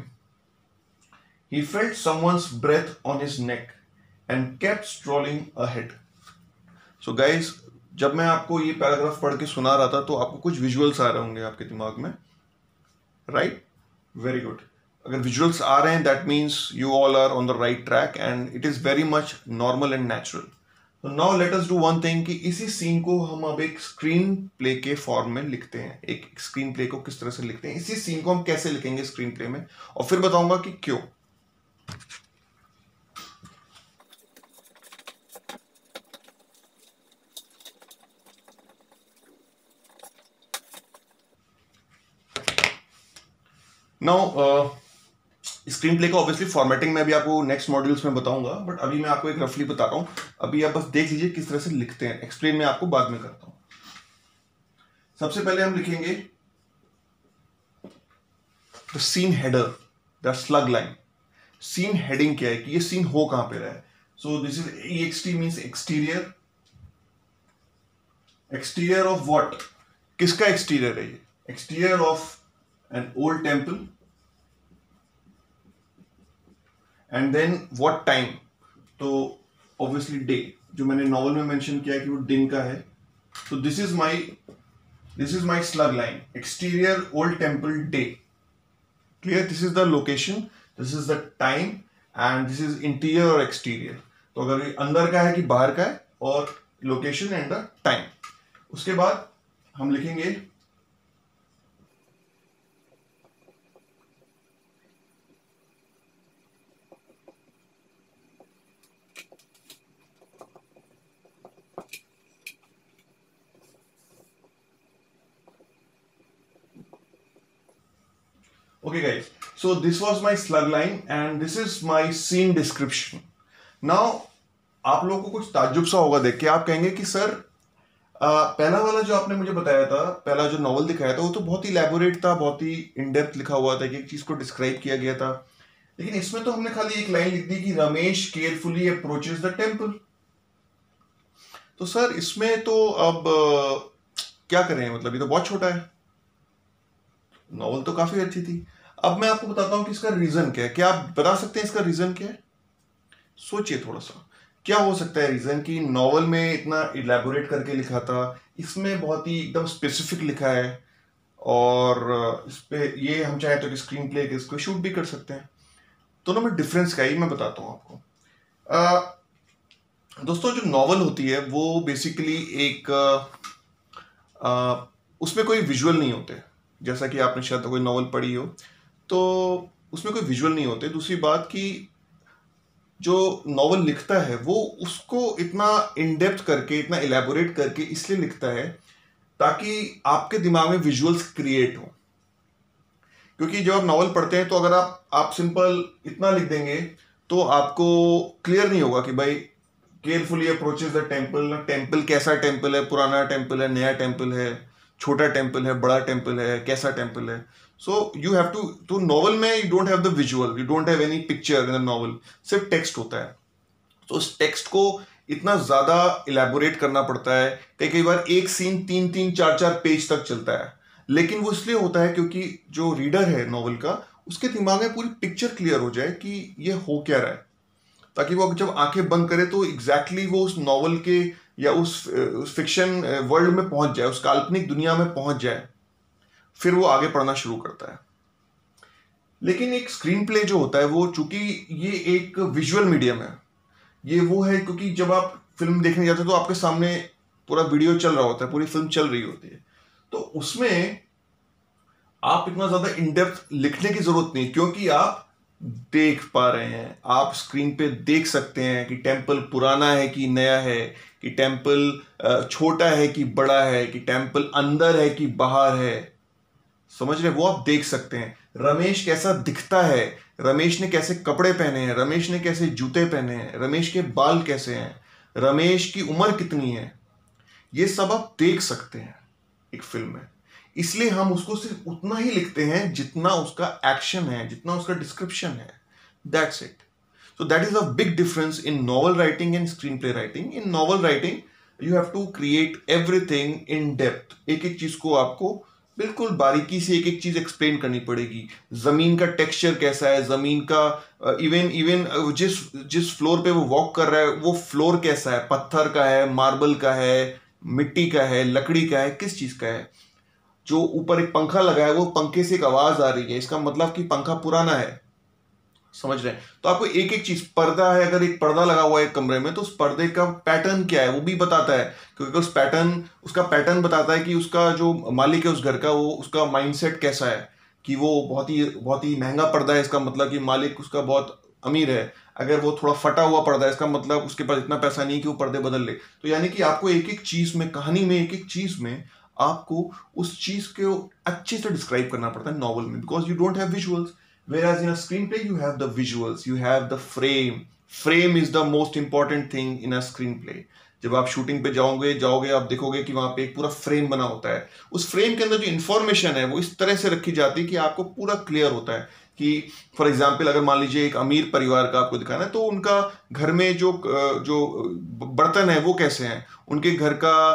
S1: He felt someone's breath on his neck and kept strolling ahead. So guys, जब मैं आपको ये पैराग्राफ पढ़ के सुना रहा था तो आपको कुछ विजुअल्स आ रहे होंगे आपके दिमाग में, राइट? Very good. अगर विजुअल्स आ रहे हैं that means you all are on the right track and it is very much normal and natural. तो now let us do one thing कि इसी सीन को हम अब एक स्क्रीन प्ले के फॉर्म में लिखते हैं। एक स्क्रीन प्ले को किस तरह से लिखते हैं, इसी सीन को हम कैसे लिखेंगे स्क्रीन प्ले में, और फिर बताऊंगा कि क्यों। नाउ स्क्रीन प्ले का ऑब्वियसली फॉर्मेटिंग में भी आपको नेक्स्ट मॉड्यूल्स में बताऊंगा, बट अभी मैं आपको एक रफली बता रहा हूं। अभी आप बस देख लीजिए किस तरह से लिखते हैं, एक्सप्लेन मैं आपको बाद में करता हूं। सबसे पहले हम लिखेंगे the scene header, the slug line. Scene heading क्या है कि ये सीन हो कहां पे रहा है। So this is EXT means exterior. Exterior of what? किसका एक्सटीरियर है ये? Exterior of an old temple. And then what time? तो ऑब्वियसली डे, जो मैंने नॉवल में मेंशन किया कि वो दिन का है। तो this is my slug line, exterior old temple day. Clear? This is the location, this is the time and this is interior और एक्सटीरियर। तो अगर ये अंदर का है कि बाहर का है, और लोकेशन एंड द टाइम। उसके बाद हम लिखेंगे okay guys, so this was my slug line and this is my scene description. Now आप लोगों को कुछ ताज्जुब सा होगा देख के, आप कहेंगे कि सर पहला वाला जो आपने मुझे बताया था, पहला जो नॉवल दिखाया था वो तो बहुत ही इलैबोरेट था, बहुत ही इन डेप्थ लिखा हुआ था कि एक चीज को डिस्क्राइब किया गया था। लेकिन इसमें तो हमने खाली एक लाइन लिख दी कि Ramesh carefully approaches the temple. तो सर इसमें तो अब क्या करें, मतलब ये तो बहुत छोटा है। नॉवल तो काफी अच्छी थी। अब मैं आपको बताता हूं कि इसका रीजन क्या है। क्या आप बता सकते हैं इसका रीजन क्या है? सोचिए थोड़ा सा, क्या हो सकता है रीजन कि नॉवल में इतना इलैबोरेट करके लिखा था, इसमें बहुत ही एकदम स्पेसिफिक लिखा है, और इस पे ये हम चाहे तो स्क्रीन प्ले इसको शूट भी कर सकते हैं। दोनों में डिफरेंस क्या है मैं बताता हूं आपको। दोस्तों जो नॉवल होती है वो बेसिकली एक उसमें कोई विजुअल नहीं होते, जैसा कि आपने शायद कोई नॉवल पढ़ी हो तो उसमें कोई विजुअल नहीं होते। दूसरी बात कि जो नॉवल लिखता है वो उसको इतना इन डेप्थ करके, इतना इलैबोरेट करके इसलिए लिखता है ताकि आपके दिमाग में विजुअल्स क्रिएट हो। क्योंकि जब आप नॉवल पढ़ते हैं तो अगर आप सिंपल इतना लिख देंगे तो आपको क्लियर नहीं होगा कि भाई carefully approaches the temple, temple कैसा टेम्पल है, पुराना टेम्पल है, नया टेम्पल है, छोटा टेम्पल है, बड़ा टेम्पल है, कैसा टेम्पल है. So you have to novel में you don't have the visual, you don't have any picture in the novel, सिर्फ टेक्स्ट होता है. तो उस टेक्स्ट को इतना ज्यादा इलेबोरेट करना पड़ता है कि कई बार एक सीन 3-3, 4-4 पेज तक चलता है. लेकिन वो इसलिए होता है क्योंकि जो रीडर है नॉवल का, उसके दिमाग में पूरी पिक्चर क्लियर हो जाए कि ये हो क्या रहा है, ताकि वो जब आंखें बंद करे तो एग्जैक्टली वो उस नॉवल के या उस फिक्शन वर्ल्ड में पहुंच जाए, उस काल्पनिक दुनिया में पहुंच जाए, फिर वो आगे पढ़ना शुरू करता है. लेकिन एक स्क्रीन प्ले जो होता है वो, चूंकि ये एक विजुअल मीडियम है, ये वो है क्योंकि जब आप फिल्म देखने जाते हो तो आपके सामने पूरा वीडियो चल रहा होता है, पूरी फिल्म चल रही होती है, तो उसमें आप इतना ज्यादा इन डेप्थ लिखने की जरूरत नहीं, क्योंकि आप देख पा रहे हैं, आप स्क्रीन पे देख सकते हैं कि टेम्पल पुराना है कि नया है, कि टेम्पल छोटा है कि बड़ा है, कि टेम्पल अंदर है कि बाहर है. समझ रहे, वो आप देख सकते हैं. रमेश कैसा दिखता है, रमेश ने कैसे कपड़े पहने हैं, रमेश ने कैसे जूते पहने हैं, रमेश के बाल कैसे हैं, रमेश की उम्र कितनी है, ये सब आप देख सकते हैं एक फिल्म में. इसलिए हम उसको सिर्फ उतना ही लिखते हैं जितना उसका एक्शन है, जितना उसका डिस्क्रिप्शन है. That's it. So that is a big difference in novel writing and screen play writing. In novel writing you have to create everything in depth. एक एक चीज को आपको बिल्कुल बारीकी से एक एक चीज एक्सप्लेन करनी पड़ेगी. जमीन का टेक्सचर कैसा है, जमीन का इवन इवन जिस जिस फ्लोर पे वो वॉक कर रहा है वो फ्लोर कैसा है, पत्थर का है, मार्बल का है, मिट्टी का है, लकड़ी का है, किस चीज का है. जो ऊपर एक पंखा लगा है वो पंखे से एक आवाज आ रही है, इसका मतलब कि पंखा पुराना है. समझ रहे हैं. तो आपको एक एक चीज, पर्दा है, अगर एक पर्दा लगा हुआ है एक कमरे में तो उस पर्दे का पैटर्न क्या है वो भी बताता है, क्योंकि उसका पैटर्न बताता है कि उसका जो मालिक है उस घर का, वो उसका माइंडसेट कैसा है, कि वो बहुत ही महंगा पर्दा है, इसका मतलब कि मालिक उसका बहुत अमीर है. अगर वो थोड़ा फटा हुआ पर्दा है, इसका मतलब उसके पास इतना पैसा नहीं कि वो पर्दे बदल ले. तो यानी कि आपको एक एक चीज में, कहानी में, एक एक चीज में आपको उस चीज को अच्छे से डिस्क्राइब करना पड़ता है नॉवल में, because you don't have visuals. Whereas in a screenplay, you have the visuals, you have the frame. Frame is the most important thing in a screenplay. जब आप शूटिंग पे जाओगे आप देखोगे कि वहां पे एक पूरा फ्रेम बना होता है. उस फ्रेम के अंदर जो इन्फॉर्मेशन है वो इस तरह से रखी जाती है कि आपको पूरा क्लियर होता है कि फॉर एग्जाम्पल अगर मान लीजिए एक अमीर परिवार का आपको दिखाना है तो उनका घर में जो बर्तन है वो कैसे हैं, उनके घर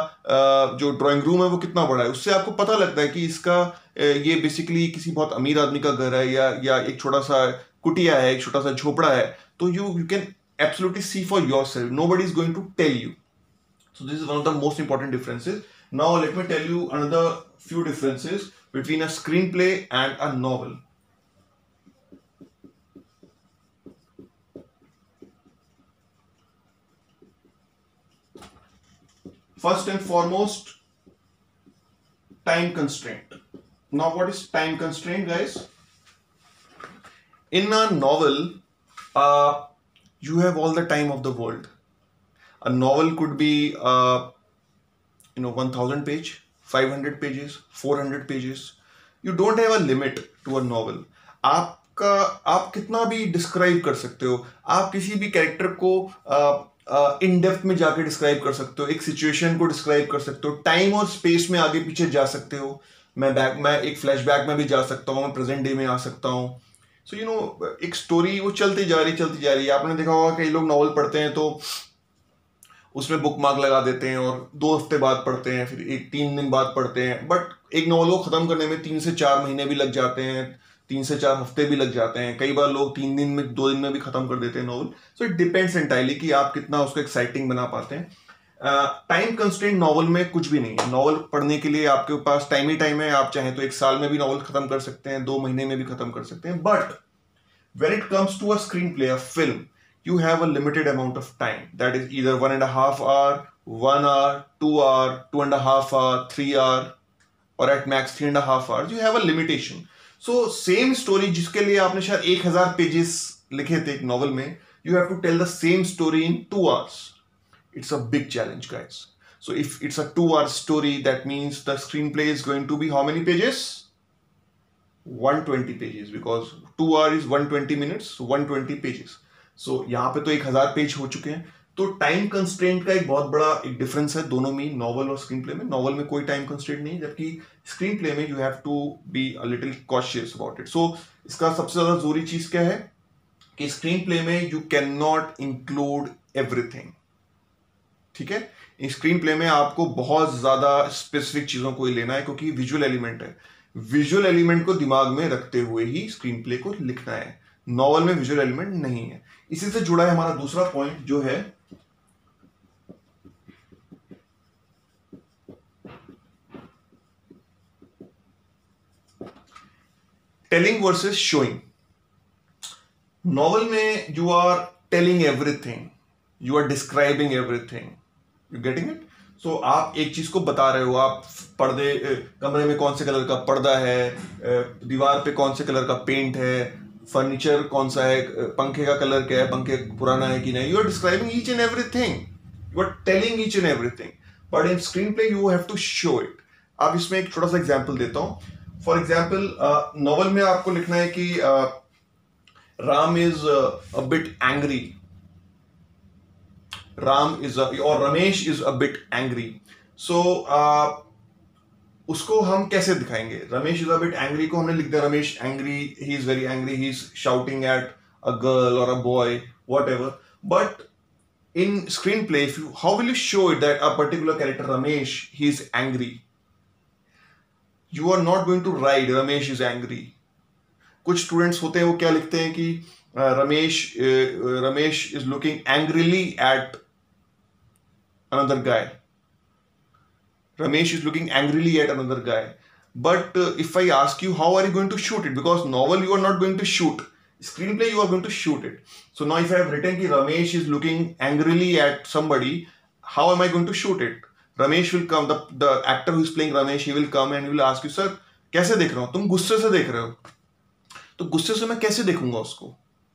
S1: का जो ड्राइंग रूम है वो कितना बड़ा है. उससे आपको पता लगता है कि इसका ये बेसिकली किसी बहुत अमीर आदमी का घर है या एक छोटा सा कुटिया है, एक छोटा सा झोपड़ा है. तो you can absolutely see for yourself. Nobody is going to tell you. So this is one of the most important differences. Now let me tell you another few differences between a screenplay and a novel. First and foremost, time constraint. Now what is time constraint, guys? In a novel, you have all the time of the world. A novel could be 1000 page, 500 pages, 400 pages. You don't have a limit to a novel. आप कितना भी डिस्क्राइब कर सकते हो. आप किसी भी कैरेक्टर को इन डेप्थ में जाके डिस्क्राइब कर सकते हो, एक सिचुएशन को डिस्क्राइब कर सकते हो, टाइम और स्पेस में आगे पीछे जा सकते हो. मैं एक फ्लैशबैक में भी जा सकता हूँ, मैं प्रेजेंट डे में आ सकता हूँ. सो एक स्टोरी वो चलती जा रही है. आपने देखा होगा कई लोग नॉवल पढ़ते हैं तो उसमें बुक मार्क लगा देते हैं और 2 हफ्ते बाद पढ़ते हैं, फिर 3 दिन बाद पढ़ते हैं. बट एक नॉवल को खत्म करने में 3 से 4 महीने भी लग जाते हैं, 3 से 4 हफ्ते भी लग जाते हैं. कई बार लोग 3 दिन में, 2 दिन में भी खत्म कर देते हैं novel. So it depends entirely कि आप कितना उसको एक्साइटिंग बना पाते हैं. टाइम कंस्ट्रेंट नॉवल में कुछ भी नहीं है. नॉवल पढ़ने के लिए आपके पास टाइम ही टाइम है. आप चाहें तो 1 साल में भी नॉवल खत्म कर सकते हैं, 2 महीने में भी खत्म कर सकते हैं. But when it comes to a screenplay, a film, you have a limited amount of time. That is either 1.5 hour, 1 hour, 2 hour, 2.5 hour, 3 hour, or at max 3.5 hours. You have a limitation. So same story जिसके लिए आपने शायद 1000 pages लिखे थे एक novel में, you have to tell the same story in 2 hours. It's a big challenge, guys. So if it's a 2-hour story, that means the screenplay is going to be how many pages? 120 pages, because 2 hour is 120 minutes, 120 pages. So यहाँ पे तो 1000 पेज हो चुके हैं. तो टाइम कंस्ट्रेंट का एक बहुत बड़ा एक डिफरेंस है दोनों में, नॉवल और स्क्रीन प्ले में. नॉवल में कोई टाइम कंस्ट्रेंट नहीं है, जबकि स्क्रीन प्ले में you have to be a little cautious about it. So इसका सबसे ज्यादा जरूरी चीज क्या है कि स्क्रीन प्ले में you can not include everything. ठीक है, स्क्रीन प्ले में आपको बहुत ज्यादा स्पेसिफिक चीजों को ही लेना है, क्योंकि विजुअल एलिमेंट है. विजुअल एलिमेंट को दिमाग में रखते हुए ही स्क्रीन प्ले को लिखना है. नॉवल में विजुअल एलिमेंट नहीं है. इसी से जुड़ा है हमारा दूसरा पॉइंट, जो है टेलिंग वर्सेस शोइंग. नॉवल में you are telling everything, you are describing everything, you getting it. So आप एक चीज को बता रहे हो, आप पर्दे, कमरे में कौन से कलर का पर्दा है, दीवार पे कौन से कलर का पेंट है, फर्नीचर कौन सा है, पंखे का कलर क्या है, पंखे पुराना है कि नहीं. You are describing each and everything, you are telling each and everything. But in screen play you have to show it. अब इसमें एक छोटा सा एग्जाम्पल देता हूं. फॉर एग्जाम्पल, नॉवल में आपको लिखना है कि Ram is a bit angry, Ram is और Ramesh is a bit angry. So उसको हम कैसे दिखाएंगे? Ramesh is a bit angry को हमने लिख दिया, Ramesh angry, he is very angry, he is shouting at a girl और a boy, whatever. But in screenplay, if you, how will you show it that a particular character Ramesh, he is angry? You are not going to write Ramesh is angry. कुछ स्टूडेंट्स होते हैं वो क्या लिखते हैं कि Ramesh is looking angrily at another guy, Ramesh is looking angrily at another guy. But if I ask you, how are you going to shoot it? Because novel you are not going to shoot, screenplay you are going to shoot it. So now if I have written ki Ramesh is looking angrily at somebody, how am I going to shoot it? Ramesh will come, the actor who is playing Ramesh, he will come and he will ask you, sir कैसे देख रहा हूं, तुम गुस्से से देख रहे हो. तो गुस्से से मैं कैसे देखूंगा उसको?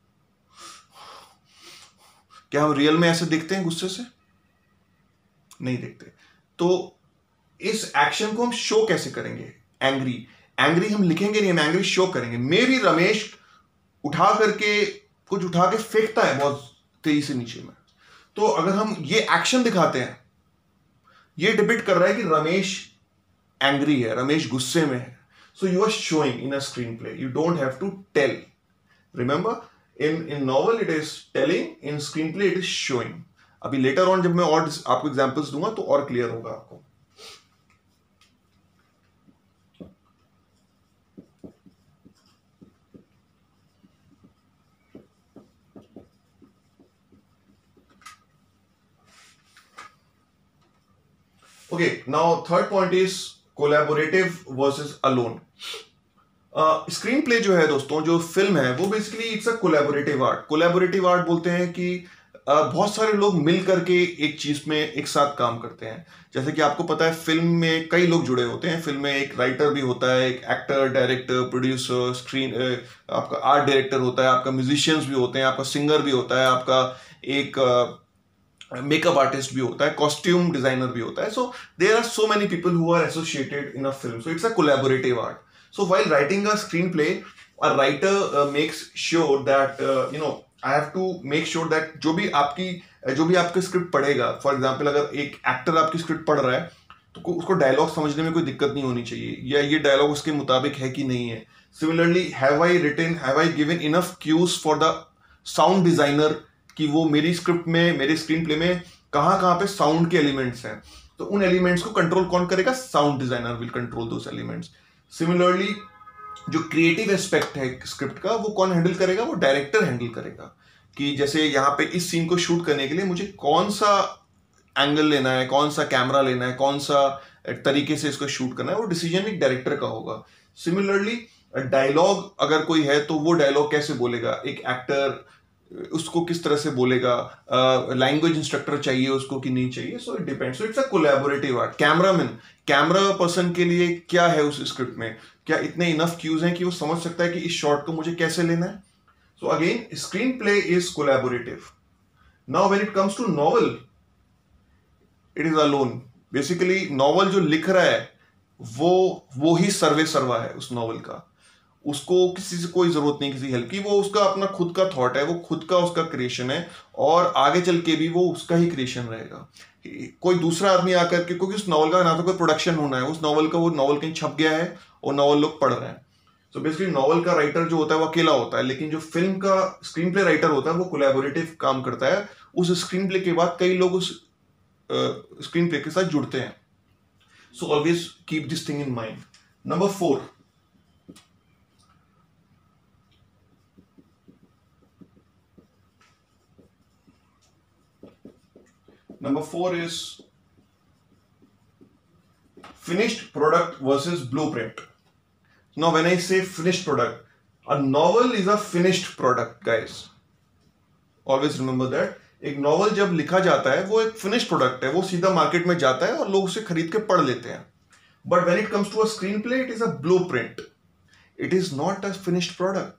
S1: क्या हम रियल में ऐसे देखते हैं गुस्से से? नहीं देखते. तो इस एक्शन को हम शो कैसे करेंगे? एंग्री, एंग्री हम लिखेंगे नहीं, हम एंग्री शो करेंगे. मे भी रमेश उठा करके कुछ उठा के फेंकता है बहुत तेजी से नीचे में, तो अगर हम ये एक्शन दिखाते हैं, ये डिपिक्ट कर रहा है कि रमेश एंग्री है, रमेश गुस्से में है. So you are showing in a screen play, you don't have to tell. Remember, in novel it is telling, in screen play it is showing. अभी लेटर ऑन जब मैं और आपको एग्जांपल्स दूंगा तो और क्लियर होगा आपको. Okay, now third point is collaborative versus alone. Screen play जो है दोस्तों, जो फिल्म है, वो basically it's a collaborative art. Collaborative art बोलते हैं कि बहुत सारे लोग मिल करके एक चीज में एक साथ काम करते हैं. जैसे कि आपको पता है फिल्म में कई लोग जुड़े होते हैं. फिल्म में एक राइटर भी होता है, एक एक्टर, डायरेक्टर, प्रोड्यूसर, स्क्रीन आपका आर्ट डायरेक्टर होता है, आपका म्यूजिशियंस भी होते हैं, आपका सिंगर भी होता है, आपका एक मेकअप आर्टिस्ट भी होता है, कॉस्ट्यूम डिजाइनर भी होता है. So there are so many people who are associated in a film. So it's a collaborative art. So while writing a screen play, a writer makes sure that you know I have to make sure that जो भी आपकी स्क्रिप्ट पढ़ेगा, फॉर एग्जाम्पल अगर एक एक्टर आपकी स्क्रिप्ट पढ़ रहा है तो उसको डायलॉग समझने में कोई दिक्कत नहीं होनी चाहिए, या ये डायलॉग उसके मुताबिक है कि नहीं है. Similarly, have I given enough cues for the sound designer कि वो मेरी स्क्रिप्ट में, मेरे स्क्रीन प्ले में कहां पे साउंड के एलिमेंट्स हैं, तो उन एलिमेंट्स को कंट्रोल कौन करेगा? Sound designer will control those elements. Similarly, जो क्रिएटिव एस्पेक्ट है स्क्रिप्ट का, वो कौन हैंडल करेगा? वो डायरेक्टर हैंडल करेगा. कि जैसे यहाँ पे इस सीन को शूट करने के लिए मुझे कौन सा एंगल लेना है, कौन सा कैमरा लेना है, कौन सा तरीके से इसको शूट करना है, वो डिसीजन एक डायरेक्टर का होगा. सिमिलरली, डायलॉग अगर कोई है तो वो डायलॉग कैसे बोलेगा, एक एक्टर उसको किस तरह से बोलेगा, लैंग्वेज इंस्ट्रक्टर चाहिए उसको कि नहीं चाहिए. So it depends. So it's a collaborative art. Camera person के लिए क्या है उस स्क्रिप्ट में, क्या इतने इनफ क्यूज हैं कि वो समझ सकता है कि इस शॉट को मुझे कैसे लेना है. So again, screen play is collaborative. Now when it comes to novel, it is alone. Basically novel जो लिख रहा है वो ही सर्वा है उस नॉवल का. उसको किसी से कोई ज़रूरत नहीं किसी हेल्प की, वो उसका अपना खुद का थॉट है, वो खुद का उसका क्रिएशन है, और आगे चल के भी वो उसका ही क्रिएशन रहेगा। कोई दूसरा आदमी आकर के, क्योंकि उस नॉवल का ना तो कोई प्रोडक्शन होना है, उस नॉवल का वो नॉवल कहीं छप गया है और नॉवल लोग पढ़ रहे हैं। सो बेसिकली नॉवल का राइटर जो होता है वो अकेला होता है, लेकिन जो फिल्म का स्क्रीन प्ले राइटर होता है वो कोलैबोरेटिव काम करता है। उस स्क्रीन प्ले के बाद कई लोग उस स्क्रीन प्ले के साथ जुड़ते हैं। So always keep this thing in mind. Number 4, number 4 is finished product versus blueprint. Now when I say finished product, a novel is a finished product, guys. Always remember that. एक नॉवल जब लिखा जाता है वो एक फिनिश्ड प्रोडक्ट है, वो सीधा मार्केट में जाता है और लोग उसे खरीद के पढ़ लेते हैं। But when it comes to a screen play, it is a blueprint, it is not a finished product.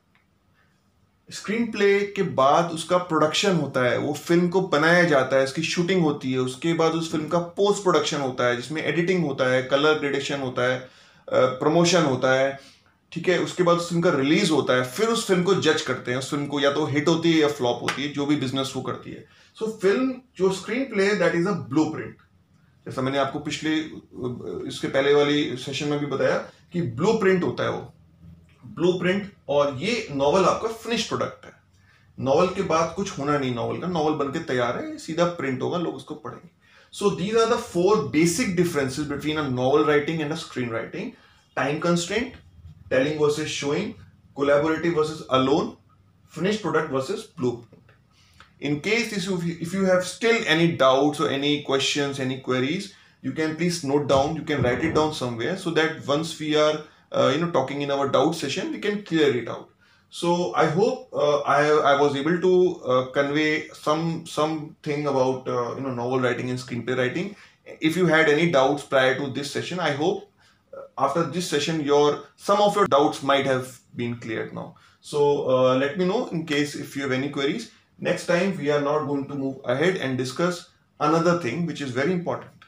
S1: Screenplay के बाद उसका प्रोडक्शन होता है, वो फिल्म को बनाया जाता है, इसकी शूटिंग होती है, उसके बाद उस फिल्म का पोस्ट प्रोडक्शन होता है जिसमें एडिटिंग होता है, कलर ग्रेडेशन होता है, प्रमोशन होता है, ठीक है। उसके बाद उस फिल्म का रिलीज होता है, फिर उस फिल्म को जज करते हैं, उस फिल्म को या तो हिट होती है या फ्लॉप होती है, जो भी बिजनेस वो करती है। सो फिल्म जो screenplay, that is a blueprint. जैसा मैंने आपको पिछले इसके पहले वाली सेशन में भी बताया कि ब्लूप्रिंट होता है वो ब्लूप्रिंट, और ये नॉवल आपका फिनिश प्रोडक्ट है। नॉवल के बाद कुछ होना नहीं, नॉवल का नॉवल बनके तैयार है, सीधा प्रिंट होगा, लोग उसको पढ़ेंगे। So these are the 4 basic differences between a novel writing and a screen writing. Time constraint, telling versus showing, collaborative versus alone, finished product versus blueprint. In case if you have still any doubts or any questions, any queries, you can please note down, you can write it down somewhere, so that once we are talking in our doubt session, we can clear it out. So I hope I was able to convey something about novel writing and screenplay writing. If you had any doubts prior to this session, I hope after this session some of your doubts might have been cleared now. So let me know in case if you have any queries. Next time we are not going to move ahead and discuss another thing which is very important.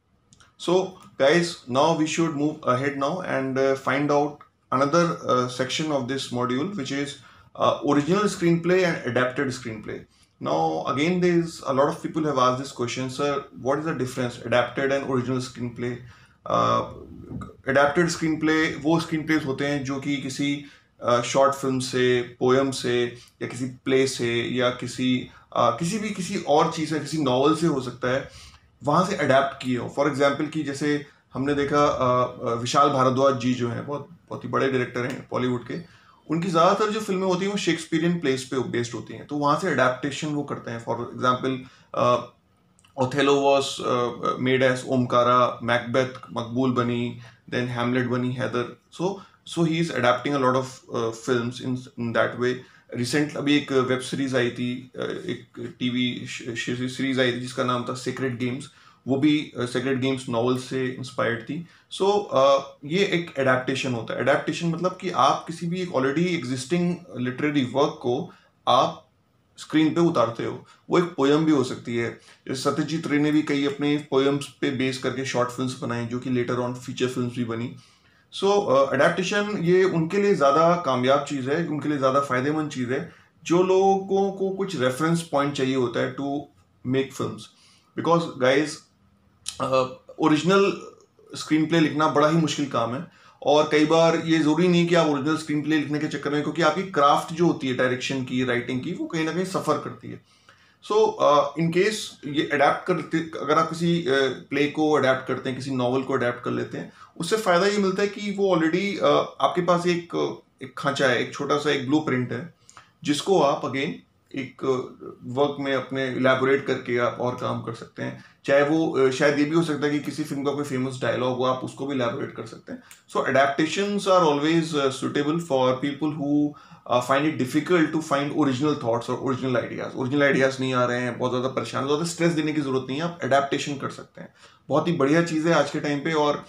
S1: So guys, now we should move ahead now and find out another section of this module, which is original screenplay and adapted screenplay. Now again, there is a lot of people have asked this question, sir, what is the difference adapted and original screenplay? Adapted screenplay वो स्क्रीन प्लेस होते हैं जो कि किसी शॉर्ट फिल्म से, पोयम से, या किसी प्ले से, या किसी और चीज़ से, किसी नॉवल से हो सकता है, वहाँ से अडेप्ट किए हो। फॉर एग्जांपल कि जैसे हमने देखा विशाल भारद्वाज जी जो हैं, बहुत ही बड़े डायरेक्टर हैं बॉलीवुड के, उनकी ज़्यादातर जो फिल्में होती हैं वो शेक्सपियरियन प्लेस पे बेस्ड होती हैं, तो वहाँ से अडेप्टेशन वो करते हैं। For example Othello was made as Omkara, Macbeth Makbul bani, then Hamlet bani Heather. So he is adapting a lot of films in that way. Recent अभी एक वेब सीरीज आई थी, एक टीवी सीरीज आई थी जिसका नाम था सेक्रेड गेम्स, वो भी सेक्रेड गेम्स नॉवल से इंस्पायर्ड थी। सो ये एक एडेप्टेशन होता है। एडेप्टेशन मतलब कि आप किसी भी एक ऑलरेडी एग्जिस्टिंग लिटरेरी वर्क को आप स्क्रीन पे उतारते हो। वो एक पोयम भी हो सकती है, जैसे सत्यजीत रे ने भी कई अपने पोयम्स पे बेस करके शॉर्ट फिल्म्स बनाई जो कि लेटर ऑन फीचर फिल्म्स भी बनी। सो अडेप्टेशन ये उनके लिए ज़्यादा कामयाब चीज़ है, उनके लिए ज़्यादा फायदेमंद चीज़ है जो लोगों को कुछ रेफरेंस पॉइंट चाहिए होता है to make films. Because guys original screenplay लिखना बड़ा ही मुश्किल काम है, और कई बार ये जरूरी नहीं कि आप ओरिजिनल स्क्रीन प्ले लिखने के चक्कर में, क्योंकि आपकी क्राफ्ट जो होती है डायरेक्शन की, राइटिंग की, वो कहीं ना कहीं सफ़र करती है। सो इन केस ये अडेप्ट करते, अगर आप किसी प्ले को अडेप्ट करते हैं, किसी नॉवल को अडेप्ट कर लेते हैं, उससे फ़ायदा ये मिलता है कि वो ऑलरेडी आपके पास एक खांचा है, एक छोटा सा एक ब्लू प्रिंट है, जिसको आप अगेन एक वर्क में अपने इलेबोरेट करके आप और काम कर सकते हैं। चाहे वो शायद ये भी हो सकता है कि किसी फिल्म का कोई फेमस डायलॉग हो, आप उसको भी इलेबोरेट कर सकते हैं। So adaptations are always suitable for people who find it difficult to find original thoughts और ओरिजिनल आइडियाज। ओरिजिनल आइडियाज नहीं आ रहे हैं, बहुत ज़्यादा परेशान, ज़्यादा स्ट्रेस देने की जरूरत नहीं है, आप अडेप्टेशन कर सकते हैं। बहुत ही बढ़िया चीज़ है आज के टाइम पे, और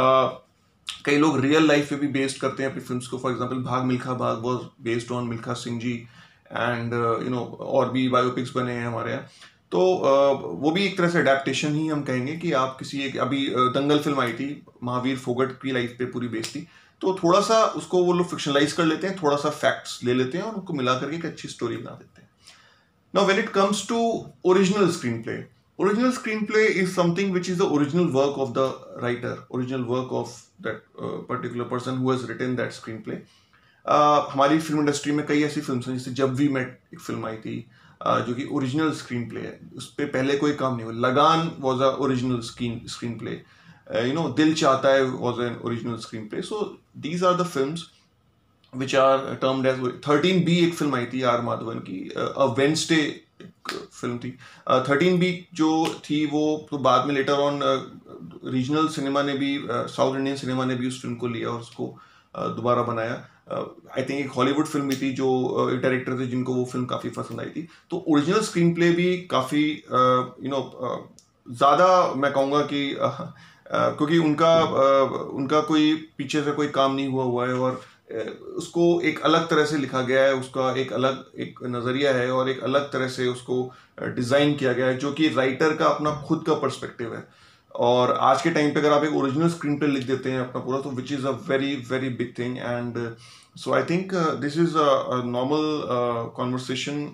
S1: कई लोग रियल लाइफ पे भी बेस्ड करते हैं अपनी फिल्म्स को। For example Bhaag Milkha Bhaag was based on Milkha Singh ji, and और भी बायोपिक्स बने हैं हमारे यहाँ। तो वो भी एक तरह से अडेप्टेशन ही हम कहेंगे कि आप किसी एक, अभी दंगल फिल्म आई थी, महावीर फोगट की लाइफ पे पूरी बेस्ड थी। तो थोड़ा सा उसको वो लोग फिक्शनलाइज कर लेते हैं, थोड़ा सा फैक्ट्स ले लेते हैं और उनको मिला करके एक अच्छी स्टोरी बना देते हैं. Now, when it comes to original screenplay is something which is the original work of the writer, original work of that particular person who has written that screenplay. हमारी फिल्म इंडस्ट्री में कई ऐसी फिल्म्स हैं, जैसे जब वी मेट एक फिल्म आई थी जो कि ओरिजिनल स्क्रीन प्ले है, उस पर पहले कोई काम नहीं हुआ. Lagaan was a original screenplay. Dil Chahta Hai was an original screen play. So these are the films which are termed as 13B. एक फिल्म आई थी आर माधवन की, वेंसडे फिल्म थी. 13B जो थी वो तो बाद में लेटर ऑन रीजनल सिनेमा ने भी, साउथ इंडियन सिनेमा ने भी उस फिल्म को लिया और उसको दोबारा बनाया. आई थिंक एक हॉलीवुड फिल्म भी थी जो डायरेक्टर थे जिनको वो फिल्म काफ़ी पसंद आई थी. तो ओरिजिनल स्क्रीन प्ले भी काफ़ी ज़्यादा मैं कहूँगा कि क्योंकि उनका कोई पीछे से कोई काम नहीं हुआ है और उसको एक अलग तरह से लिखा गया है, उसका एक अलग एक नज़रिया है और एक अलग तरह से उसको डिज़ाइन किया गया है जो कि राइटर का अपना खुद का पर्सपेक्टिव है. और आज के टाइम पे अगर आप एक ओरिजिनल स्क्रीन प्ले लिख देते हैं अपना पूरा, तो which is a very very big thing. And so I think this is a normal conversation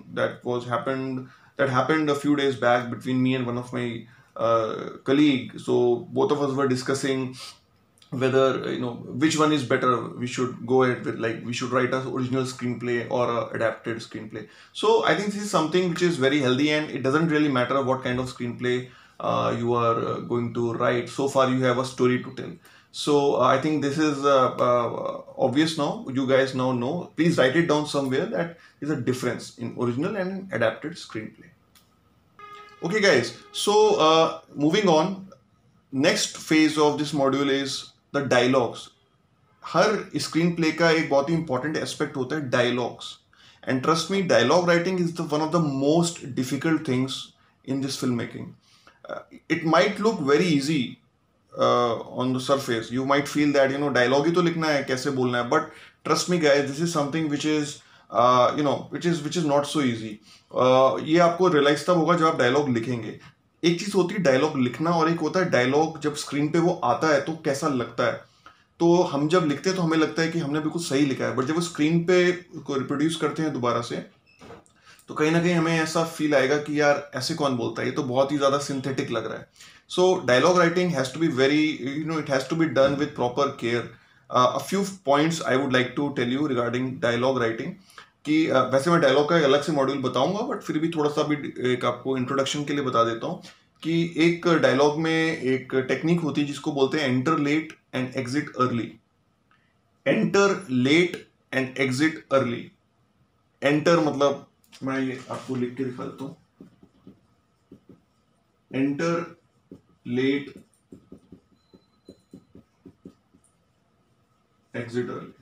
S1: that happened a few days back between me and one of my colleague. So both of us were discussing whether which one is better we should go ahead with, like we should write an original screenplay or a adapted screenplay. So I think this is something which is very healthy, and it doesn't really matter what kind of screenplay you are going to write. So far you have a story to tell. So I think this is obvious now. You guys now know. Please write it down somewhere that is a difference in original and adapted screenplay. Okay guys, so moving on, next phase of this module is the dialogues. हर स्क्रीन प्ले का एक बहुत ही इंपॉर्टेंट एस्पेक्ट होता है dialogues. And trust me, dialogue writing is one of the most difficult things in this film making. It might look very easy on the surface. You might feel that dialogue ही तो लिखना है, कैसे बोलना है. But trust me guys, this is something which is which is not so easy. ये आपको रियलाइज तब होगा जब आप डायलॉग लिखेंगे. एक चीज होती है डायलॉग लिखना और एक होता है डायलॉग जब स्क्रीन पे वो आता है तो कैसा लगता है. तो हम जब लिखते हैं तो हमें लगता है कि हमने बिल्कुल सही लिखा है, बट जब वो स्क्रीन पे को रिप्रोड्यूस करते हैं दोबारा से, तो कहीं ना कहीं हमें ऐसा फील आएगा कि यार ऐसे कौन बोलता है, ये तो बहुत ही ज्यादा सिंथेटिक लग रहा है. So dialogue writing has to be very, it has to be done with proper care. A few points I would like to tell you regarding dialogue writing. कि वैसे मैं डायलॉग का एक अलग से मॉड्यूल बताऊंगा, बट फिर भी थोड़ा सा भी एक आपको इंट्रोडक्शन के लिए बता देता हूँ कि एक डायलॉग में एक टेक्निक होती है जिसको बोलते हैं enter late and exit early. Enter late and exit early. Enter मतलब, मैं ये आपको लिख के दिखा देता हूँ. Enter late exit early.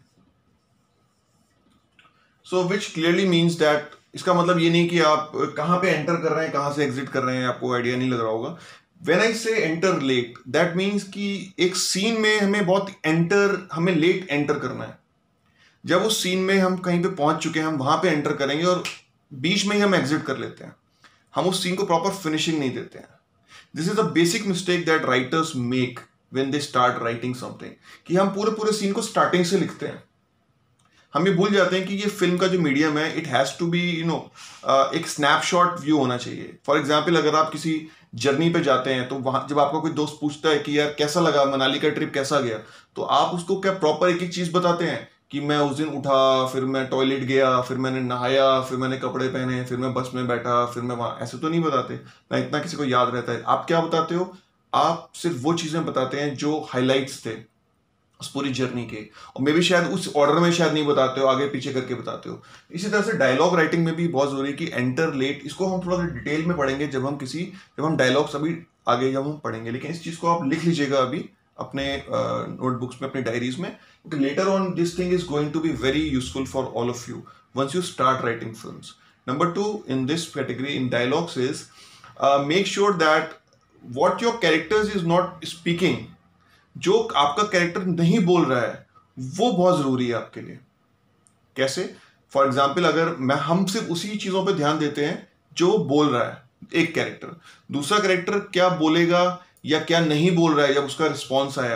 S1: So which clearly means that, इसका मतलब ये नहीं कि आप कहाँ पे एंटर कर रहे हैं कहाँ से एग्जिट कर रहे हैं, आपको आइडिया नहीं लग रहा होगा. व्हेन आई से एंटर लेट, दैट मीन्स कि एक सीन में हमें लेट एंटर करना है. जब उस सीन में हम कहीं पे पहुंच चुके हैं, हम वहां पे एंटर करेंगे और बीच में ही हम एग्जिट कर लेते हैं. हम उस सीन को प्रॉपर फिनिशिंग नहीं देते हैं. This is a basic mistake that writers make when they start writing something, कि हम पूरे सीन को स्टार्टिंग से लिखते हैं. हम ये भूल जाते हैं कि ये फिल्म का जो मीडियम है, इट हैज टू बी एक स्नैपशॉट व्यू होना चाहिए. फॉर एग्जाम्पल, अगर आप किसी जर्नी पे जाते हैं तो वहां जब आपका कोई दोस्त पूछता है कि यार कैसा लगा, मनाली का ट्रिप कैसा गया, तो आप उसको क्या प्रॉपर एक एक चीज बताते हैं कि मैं उस दिन उठा, फिर मैं टॉयलेट गया, फिर मैंने नहाया, फिर मैंने कपड़े पहने, फिर मैं बस में बैठा, फिर मैं वहां, ऐसे तो नहीं बताते ना. इतना किसी को याद रहता है. आप क्या बताते हो? आप सिर्फ वो चीजें बताते हैं जो हाईलाइट्स थे उस पूरी जर्नी के, और मे भी शायद उस ऑर्डर में शायद नहीं बताते हो, आगे पीछे करके बताते हो. इसी तरह से डायलॉग राइटिंग में भी बहुत जरूरी है कि एंटर लेट, इसको हम थोड़ा सा डिटेल में पढ़ेंगे जब हम डायलॉग्स अभी आगे जब हम पढ़ेंगे. लेकिन इस चीज को आप लिख लीजिएगा अभी अपने नोटबुक्स में, अपने डायरीज में, क्योंकि later on this thing is going to be very useful for all of you once you start writing films. Number 2 in this category in dialogues is make sure that what your characters is not speaking, जो आपका कैरेक्टर नहीं बोल रहा है, वो बहुत जरूरी है आपके लिए. कैसे? फॉर एग्जाम्पल, अगर हम सिर्फ उसी चीजों पे ध्यान देते हैं जो बोल रहा है एक कैरेक्टर, दूसरा कैरेक्टर क्या बोलेगा या क्या नहीं बोल रहा है जब उसका रिस्पॉन्स आया,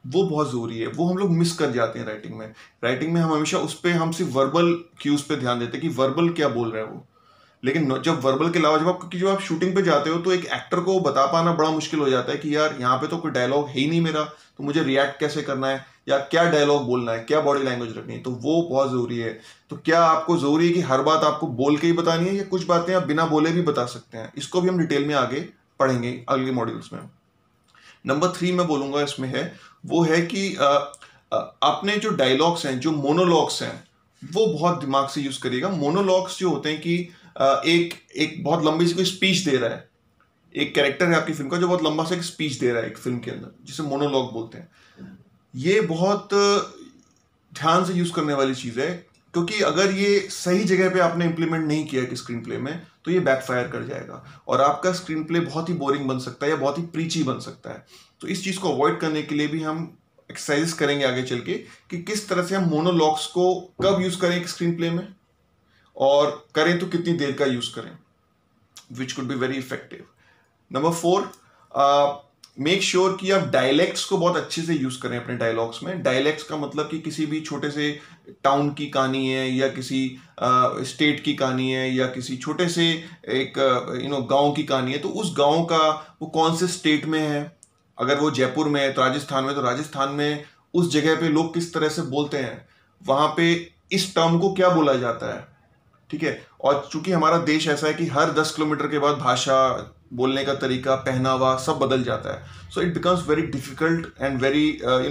S1: वो बहुत ज़रूरी है, वो हम लोग मिस कर जाते हैं राइटिंग में। राइटिंग में हम हमेशा उस पे हम सिर्फ वर्बल क्यूज पे ध्यान देते हैं कि वर्बल क्या बोल रहा है वो, लेकिन जब वर्बल के अलावा जब आप शूटिंग पे जाते हो तो एक एक्टर को बता पाना बड़ा मुश्किल हो जाता है कि यार यहाँ पे तो कोई डायलॉग है ही नहीं मेरा, तो मुझे रिएक्ट कैसे करना है, या क्या डायलॉग बोलना है, क्या बॉडी लैंग्वेज रखनी है, तो वो बहुत ज़रूरी है। तो क्या आपको ज़रूरी है कि हर बात आपको बोल के ही बतानी है, या कुछ बातें आप बिना बोले भी बता सकते हैं? इसको भी हम डिटेल में आगे पढ़ेंगे अगले मॉड्यूल्स में। नंबर 3 मैं बोलूँगा इसमें है, वो है कि अपने जो डायलॉग्स हैं, जो मोनोलॉग्स हैं, वो बहुत दिमाग से यूज़ करिएगा। मोनोलॉग्स जो होते हैं कि एक एक बहुत लंबी सी कोई स्पीच दे रहा है, एक कैरेक्टर है आपकी फिल्म का जो बहुत लंबा सा एक स्पीच दे रहा है एक फिल्म के अंदर, जिसे मोनोलॉग बोलते हैं। ये बहुत ध्यान से यूज़ करने वाली चीज़ है, क्योंकि अगर ये सही जगह पे आपने इंप्लीमेंट नहीं किया कि स्क्रीन प्ले में, तो ये बैकफायर कर जाएगा और आपका स्क्रीन प्ले बहुत ही बोरिंग बन सकता है या बहुत ही प्रीची बन सकता है। तो इस चीज़ को अवॉइड करने के लिए भी हम एक्सरसाइज करेंगे आगे चल के कि किस तरह से हम मोनोलॉग्स को कब यूज़ करें एक स्क्रीन प्ले में, और करें तो कितनी देर का यूज़ करें, which could be very effective. Number 4, make sure कि आप डायलेक्ट्स को बहुत अच्छे से यूज करें अपने डायलॉग्स में। डायलेक्ट्स का मतलब कि किसी भी छोटे से टाउन की कहानी है, या किसी स्टेट की कहानी है, या किसी छोटे से एक गांव की कहानी है, तो उस गांव का वो कौन से स्टेट में है। अगर वो जयपुर में है तो राजस्थान में, तो राजस्थान में उस जगह पे लोग किस तरह से बोलते हैं, वहां पे इस टर्म को क्या बोला जाता है, ठीक है। और चूंकि हमारा देश ऐसा है कि हर 10 किलोमीटर के बाद भाषा, बोलने का तरीका, पहनावा सब बदल जाता है। So it becomes very difficult and very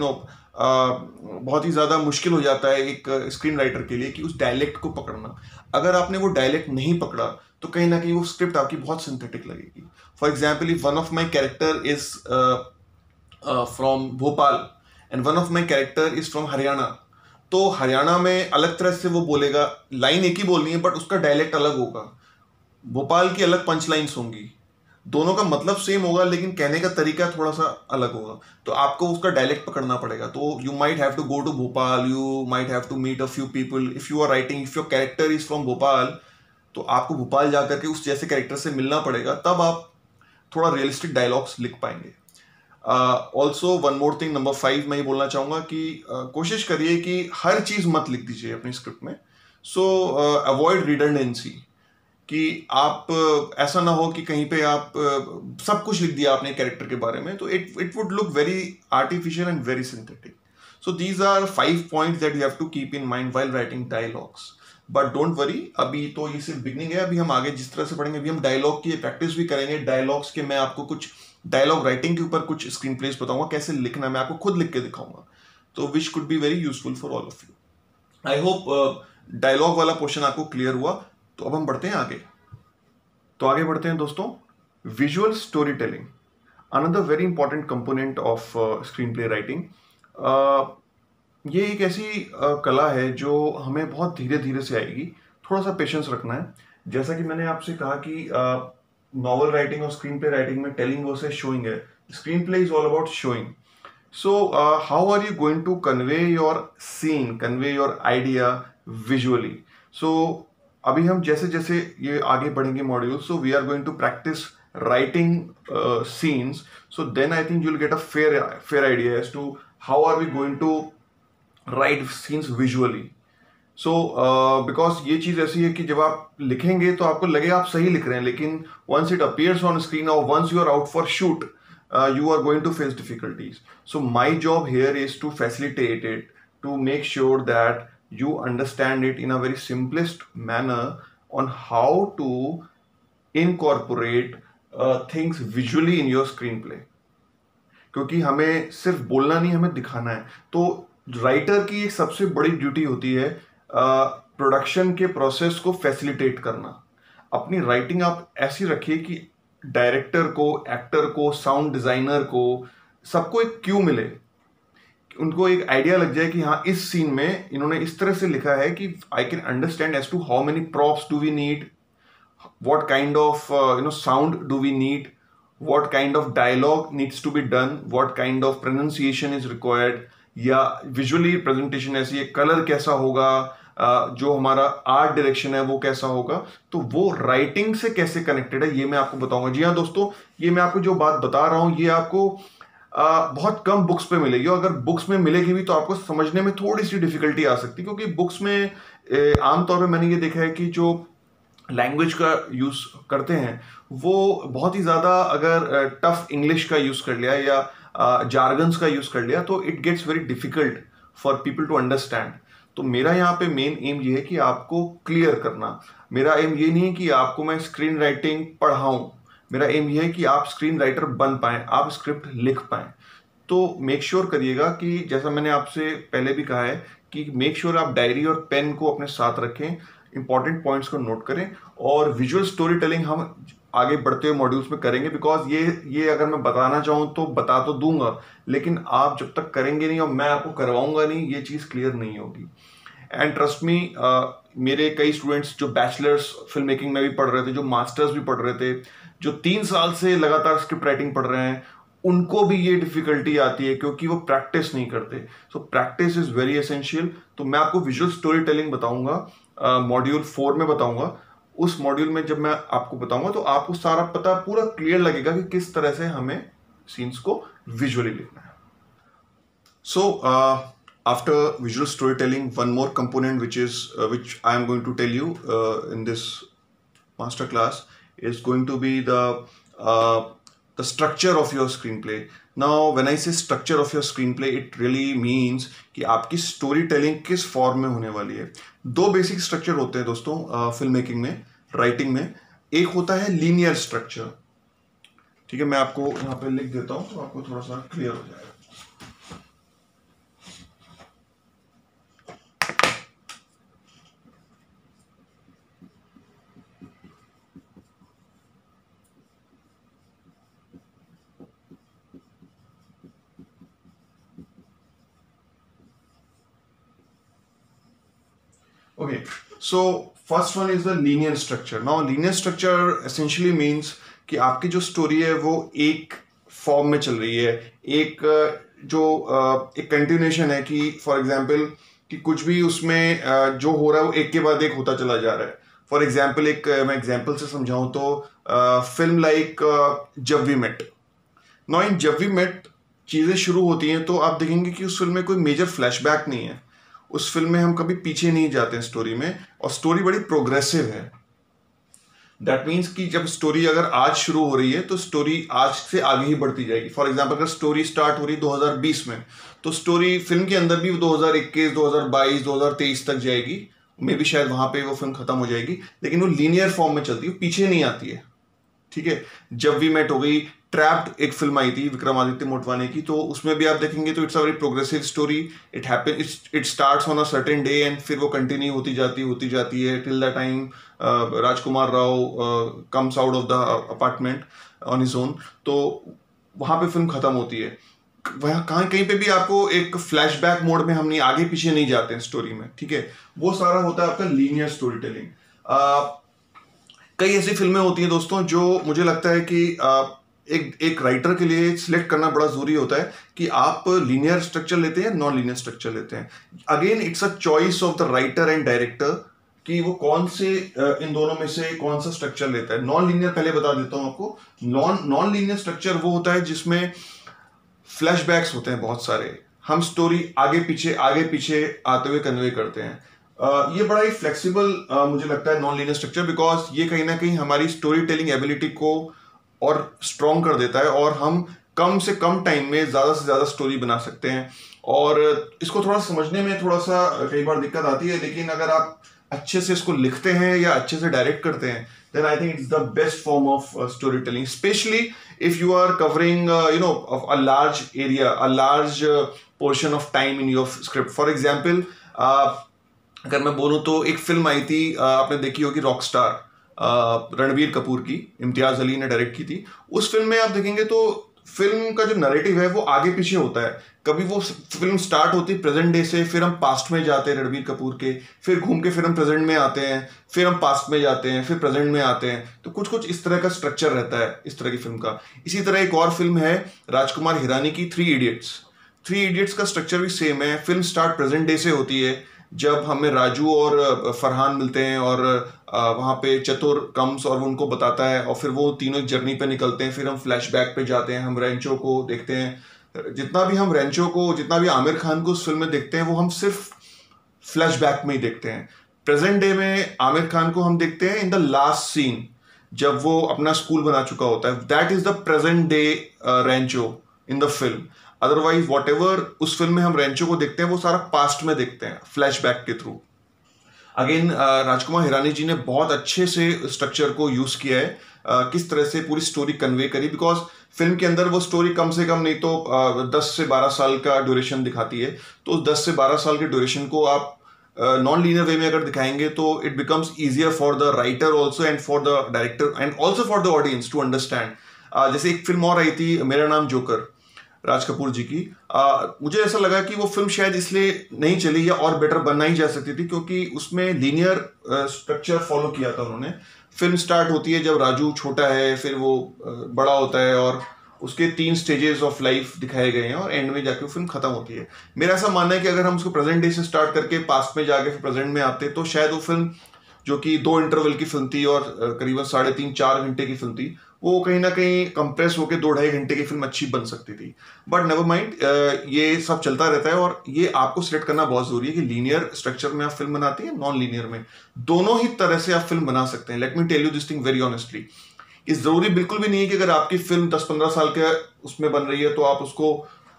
S1: बहुत ही ज़्यादा मुश्किल हो जाता है एक स्क्रीन राइटर के लिए कि उस डायलेक्ट को पकड़ना। अगर आपने वो डायलेक्ट नहीं पकड़ा तो कहीं ना कहीं वो स्क्रिप्ट आपकी बहुत सिंथेटिक लगेगी। For example, if one of my character is from Bhopal and one of my character is from Haryana, तो हरियाणा में अलग तरह से वो बोलेगा, लाइन एक ही बोलनी है बट उसका डायलेक्ट अलग होगा। भोपाल की अलग पंच लाइन्स होंगी, दोनों का मतलब सेम होगा लेकिन कहने का तरीका थोड़ा सा अलग होगा, तो आपको उसका डायलेक्ट पकड़ना पड़ेगा। तो you might have to go to Bhopal, you might have to meet a few people, if you are writing, if your character is from Bhopal, तो आपको भोपाल जाकर के उस जैसे कैरेक्टर से मिलना पड़ेगा, तब आप थोड़ा रियलिस्टिक डायलॉग्स लिख पाएंगे। Also one more thing, number 5 मैं ये बोलना चाहूँगा कि कोशिश करिए कि हर चीज़ मत लिख दीजिए अपनी स्क्रिप्ट में। सो अवॉइड रिडंडेंसी, कि आप ऐसा ना हो कि कहीं पे आप सब कुछ लिख दिया अपने कैरेक्टर के बारे में, तो it would look very artificial and very synthetic. So these are 5 points that you have to keep in mind while writing dialogues. But don't worry, अभी तो ये सिर्फ बिगनिंग है, अभी हम आगे जिस तरह से पढ़ेंगे, अभी हम डायलॉग की प्रैक्टिस भी करेंगे। डायलॉग्स के मैं आपको कुछ डायलॉग राइटिंग के ऊपर कुछ स्क्रीन प्लेस बताऊंगा, कैसे लिखना है मैं आपको खुद लिख के दिखाऊंगा, तो which could be very useful for all of you. I hope dialogue वाला पोर्शन आपको क्लियर हुआ। तो अब हम बढ़ते हैं आगे। तो आगे बढ़ते हैं दोस्तों, visual story telling, another very important component of screen play writing. ये एक ऐसी कला है जो हमें बहुत धीरे धीरे से आएगी, थोड़ा सा पेशेंस रखना है। जैसा कि मैंने आपसे कहा कि नॉवल राइटिंग और स्क्रीन प्ले राइटिंग में टेलिंग वर्सेस शोइंग है, screen play is all about showing. So how are you going to convey your scene, convey your idea visually. So अभी हम जैसे जैसे ये आगे बढ़ेंगे module, so we are going to practice writing scenes, so then I think you will get a fair idea as to how are we going to write scenes visually. So because ये चीज ऐसी है कि जब आप लिखेंगे तो आपको लगेगा आप सही लिख रहे हैं, लेकिन once it appears on screen और once you are out for shoot, you are going to face difficulties. So my job here is to facilitate it, to make sure that you understand it in a very simplest manner on how to incorporate things visually in your screenplay. क्योंकि हमें सिर्फ बोलना नहीं, हमें दिखाना है। तो राइटर की एक सबसे बड़ी ड्यूटी होती है प्रोडक्शन के प्रोसेस को फैसिलिटेट करना। अपनी राइटिंग आप ऐसी रखिए कि डायरेक्टर को, एक्टर को, साउंड डिजाइनर को, सबको एक क्यू मिले, उनको एक आइडिया लग जाए कि हाँ इस सीन में इन्होंने इस तरह से लिखा है कि I can understand as to how many props do we need, what kind of sound do we need, what kind of dialogue needs to be done, what kind of pronunciation is required, या विजुअली प्रेजेंटेशन ऐसी है, कलर कैसा होगा, जो हमारा आर्ट डायरेक्शन है वो कैसा होगा। तो वो राइटिंग से कैसे कनेक्टेड है ये मैं आपको बताऊंगा। जी हाँ दोस्तों, ये मैं आपको जो बात बता रहा हूं ये आपको बहुत कम बुक्स पे मिलेगी, और अगर बुक्स में मिलेगी भी तो आपको समझने में थोड़ी सी डिफिकल्टी आ सकती है, क्योंकि बुक्स में आमतौर पे मैंने ये देखा है कि जो लैंग्वेज का यूज करते हैं वो बहुत ही ज्यादा अगर टफ इंग्लिश का यूज कर लिया या जार्गन्स का यूज कर लिया तो it gets very difficult for people to understand. तो मेरा यहाँ पे मेन एम ये है कि आपको क्लियर करना। मेरा एम ये नहीं है कि आपको मैं स्क्रीन राइटिंग पढ़ाऊं, मेरा एम ये है कि आप स्क्रीन राइटर बन पाएं, आप स्क्रिप्ट लिख पाएं। तो मेक श्योर करिएगा कि जैसा मैंने आपसे पहले भी कहा है कि मेक श्योर आप डायरी और पेन को अपने साथ रखें, इंपॉर्टेंट पॉइंट्स को नोट करें, और विजुअल स्टोरी टेलिंग हम आगे बढ़ते हुए मॉड्यूल्स में करेंगे। बिकॉज ये अगर मैं बताना चाहूँ तो बता तो दूंगा, लेकिन आप जब तक करेंगे नहीं और मैं आपको करवाऊंगा नहीं, ये चीज़ क्लियर नहीं होगी। एंड ट्रस्ट मी, मेरे कई स्टूडेंट्स जो बैचलर्स फिल्म मेकिंग में भी पढ़ रहे थे, जो मास्टर्स भी पढ़ रहे थे, जो 3 साल से लगातार स्क्रिप्ट राइटिंग पढ़ रहे हैं, उनको भी ये डिफिकल्टी आती है क्योंकि वो प्रैक्टिस नहीं करते। So practice is very essential. तो मैं आपको विजुअल स्टोरी टेलिंग बताऊंगा, मॉड्यूल 4 में बताऊंगा। उस मॉड्यूल में जब मैं आपको बताऊंगा तो आपको सारा पता पूरा क्लियर लगेगा कि किस तरह से हमें सीन्स को विजुअली लिखना है। So after visual storytelling, one more component which I am going to tell you in this master class is going to be the structure of your screenplay. Now when I say structure of your screenplay, it really means कि आपकी स्टोरी टेलिंग किस फॉर्म में होने वाली है। 2 बेसिक स्ट्रक्चर होते हैं दोस्तों फिल्म मेकिंग में, राइटिंग में। एक होता है लीनियर स्ट्रक्चर, ठीक है, मैं आपको यहाँ पे लिख देता हूँ तो आपको थोड़ा सा क्लियर हो जाएगा। Okay, so first one is the linear structure. Now linear structure essentially means कि आपकी जो स्टोरी है वो एक फॉर्म में चल रही है, एक एक कंटिन्यूएशन है कि फॉर एग्जांपल कि कुछ भी उसमें जो हो रहा है वो एक के बाद एक होता चला जा रहा है। फॉर एग्जांपल मैं एग्जांपल से समझाऊं तो film like Jab We Met. Now in Jab We met चीज़ें शुरू होती हैं तो आप देखेंगे कि उस फिल्म में कोई मेजर फ्लैशबैक नहीं है, उस फिल्म में हम कभी पीछे नहीं जाते हैं स्टोरी में, और स्टोरी बड़ी प्रोग्रेसिव है। दैट मीन्स कि जब स्टोरी अगर आज शुरू हो रही है तो स्टोरी आज से आगे ही बढ़ती जाएगी। फॉर एग्जांपल अगर स्टोरी स्टार्ट हो रही है 2020 में तो स्टोरी फिल्म के अंदर भी 2021, 2022, 2023 तक जाएगी, मे भी शायद वहां पे वो फिल्म खत्म हो जाएगी, लेकिन वो लीनियर फॉर्म में चलती है, पीछे नहीं आती है। ठीक है, जब वी मेट हो गई, ट्रैप्ड एक फिल्म आई थी विक्रमादित्य मोटवाने की, तो उसमें भी आप देखेंगे तो it's a very progressive story. It starts on a certain day and फिर वो कंटिन्यू होती जाती है till the time Rajkummar Rao comes out of the apartment on his own, तो वहां पे फिल्म खत्म होती है। वह कहीं पे भी आपको एक फ्लैशबैक मोड में हम नहीं आगे पीछे नहीं जाते हैं स्टोरी में, ठीक है, वो सारा होता है आपका लीनियर स्टोरी टेलिंग। कई ऐसी फिल्में होती हैं दोस्तों जो मुझे लगता है कि एक राइटर के लिए सिलेक्ट करना बड़ा जरूरी होता है कि आप लीनियर स्ट्रक्चर लेते हैं, नॉन लीनियर स्ट्रक्चर लेते हैं। Again it's a choice of the writer and director कि वो कौन से इन दोनों में से कौन सा स्ट्रक्चर लेता है। नॉन लीनियर पहले बता देता हूं आपको। नॉन लीनियर स्ट्रक्चर वो होता है जिसमें फ्लैशबैक्स होते हैं बहुत सारे, हम स्टोरी आगे पीछे आते हुए कन्वे करते हैं। ये बड़ा ही फ्लेक्सिबल मुझे लगता है नॉन लीनियर स्ट्रक्चर, बिकॉज ये कहीं ना कहीं हमारी स्टोरी टेलिंग एबिलिटी को और स्ट्रॉन्ग कर देता है और हम कम से कम टाइम में ज़्यादा से ज़्यादा स्टोरी बना सकते हैं। और इसको थोड़ा समझने में थोड़ा सा कई बार दिक्कत आती है, लेकिन अगर आप अच्छे से इसको लिखते हैं या अच्छे से डायरेक्ट करते हैं then I think it's the best form of storytelling, especially if you are covering a large area, a large portion of time in your script. For example, अगर मैं बोलूँ तो एक फिल्म आई थी, आपने देखी होगी, रॉकस्टार, रणबीर कपूर की, इम्तियाज अली ने डायरेक्ट की थी। उस फिल्म में आप देखेंगे तो फिल्म का जो नैरेटिव है वो आगे पीछे होता है। कभी वो फिल्म स्टार्ट होती है प्रेजेंट डे से, फिर हम पास्ट में जाते हैं रणबीर कपूर के, फिर घूम के फिर हम प्रेजेंट में आते हैं, फिर हम पास्ट में जाते हैं, फिर प्रेजेंट में आते हैं। तो कुछ कुछ इस तरह का स्ट्रक्चर रहता है इस तरह की फिल्म का। इसी तरह एक और फिल्म है राजकुमार हिरानी की, 3 इडियट्स। 3 इडियट्स का स्ट्रक्चर भी सेम है। फिल्म स्टार्ट प्रेजेंट डे से होती है जब हमें राजू और फरहान मिलते हैं और वहाँ पे चतुर कम्स और वो उनको बताता है, और फिर वो तीनों एक जर्नी पे निकलते हैं। फिर हम फ्लैशबैक पे जाते हैं, हम रेंचो को देखते हैं, जितना भी हम रेंचो को, जितना भी आमिर खान को उस फिल्म में देखते हैं, वो हम सिर्फ फ्लैशबैक में ही देखते हैं। प्रेजेंट डे में आमिर खान को हम देखते हैं इन द लास्ट सीन, जब वो अपना स्कूल बना चुका होता है। That is the present day Rancho in the film. Otherwise whatever उस फिल्म में हम रेंचो को देखते हैं, वो सारा पास्ट में देखते हैं फ्लैशबैक के थ्रू। अगेन राजकुमार हिरानी जी ने बहुत अच्छे से स्ट्रक्चर को यूज किया है, किस तरह से पूरी स्टोरी कन्वे करी। बिकॉज फिल्म के अंदर वो स्टोरी कम से कम नहीं तो 10 से 12 साल का ड्यूरेशन दिखाती है। तो उस 10 से 12 साल के ड्यूरेशन को आप नॉन लीनियर वे में अगर दिखाएंगे तो it becomes easier for the writer also and for the director and also for the audience to understand. जैसे एक फिल्म और आई थी मेरा नाम जोकर, राज कपूर जी की। मुझे ऐसा लगा कि वो फिल्म शायद इसलिए नहीं चली या और बेटर बनना ही जा सकती थी, क्योंकि उसमें लीनियर स्ट्रक्चर फॉलो किया था उन्होंने। फिल्म स्टार्ट होती है जब राजू छोटा है, फिर वो बड़ा होता है और उसके 3 स्टेजेस ऑफ लाइफ दिखाए गए हैं और एंड में जाके वो फिल्म खत्म होती है। मेरा ऐसा मानना है कि अगर हम उसको प्रेजेंट डे से स्टार्ट करके पास्ट में जाके फिर प्रेजेंट में आते तो शायद वो फिल्म, जो कि 2 इंटरवल की फिल्म थी और करीबन 3.5-4 घंटे की फिल्म थी, वो कहीं ना कहीं कंप्रेस होकर 2-2.5 घंटे की फिल्म अच्छी बन सकती थी। बट नेवर माइंड, ये सब चलता रहता है और ये आपको सिलेक्ट करना बहुत जरूरी है कि लीनियर स्ट्रक्चर में आप फिल्म बनाती है, नॉन लीनियर में, दोनों ही तरह से आप फिल्म बना सकते हैं। Let me tell you this thing very honestly. इस जरूरी बिल्कुल भी नहीं है कि अगर आपकी फिल्म 10-15 साल के उसमें बन रही है तो आप उसको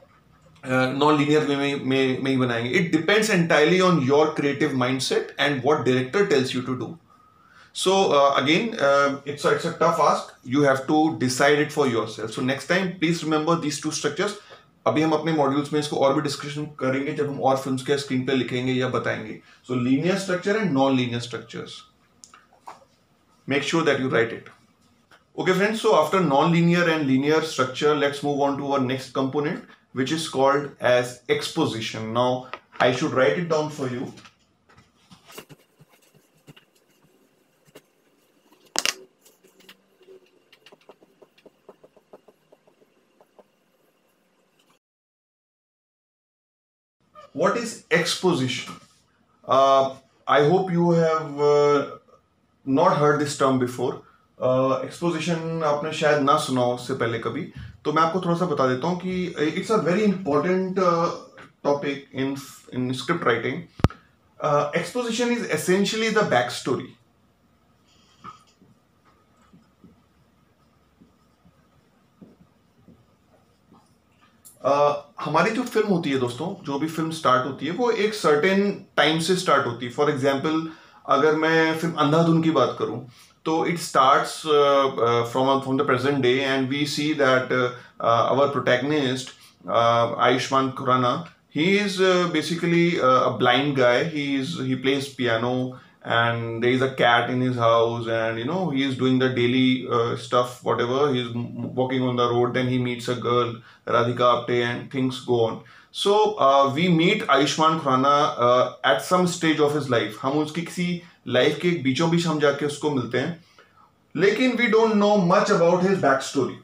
S1: नॉन लीनियर वे में ही बनाएंगे। It depends entirely on your creative mindset and what director tells you to do. So again, it's a tough ask. You have to decide it for yourself. So next time, please remember these 2 structures. अभी हम अपने मॉड्यूल्स में इसको और भी डिस्कशन करेंगे जब हम और फिल्म्स के स्क्रीन पे लिखेंगे या बताएंगे। So linear structure and non-linear structures. Make sure that you write it. Okay, friends. So after non-linear and linear structure, let's move on to our next component, which is called as exposition. Now, I should write it down for you. What is exposition? I hope you have not heard this term before. Exposition आपने शायद ना सुना हो उससे पहले कभी, तो मैं आपको थोड़ा सा बता देता हूँ कि it's a very important topic in script writing. Exposition is essentially the backstory. हमारी जो फिल्म होती है दोस्तों, जो भी फिल्म स्टार्ट होती है वो एक सर्टेन टाइम से स्टार्ट होती है। फॉर एग्जाम्पल, अगर मैं फिल्म अंधाधुन की बात करूं तो it starts from the present day and we see that our protagonist Ayushmann Khurrana, he is basically a blind guy. He plays piano and there is a cat in his house and he is doing the daily stuff, whatever. He is walking on the road, then he meets a girl, Radhika Apte, and things go on. So we meet Ayushmann Khurrana at some stage of his life. हम उसकी किसी लाइफ के बीचों बीच हम जाके उसको मिलते हैं, लेकिन we don't know much about his back story.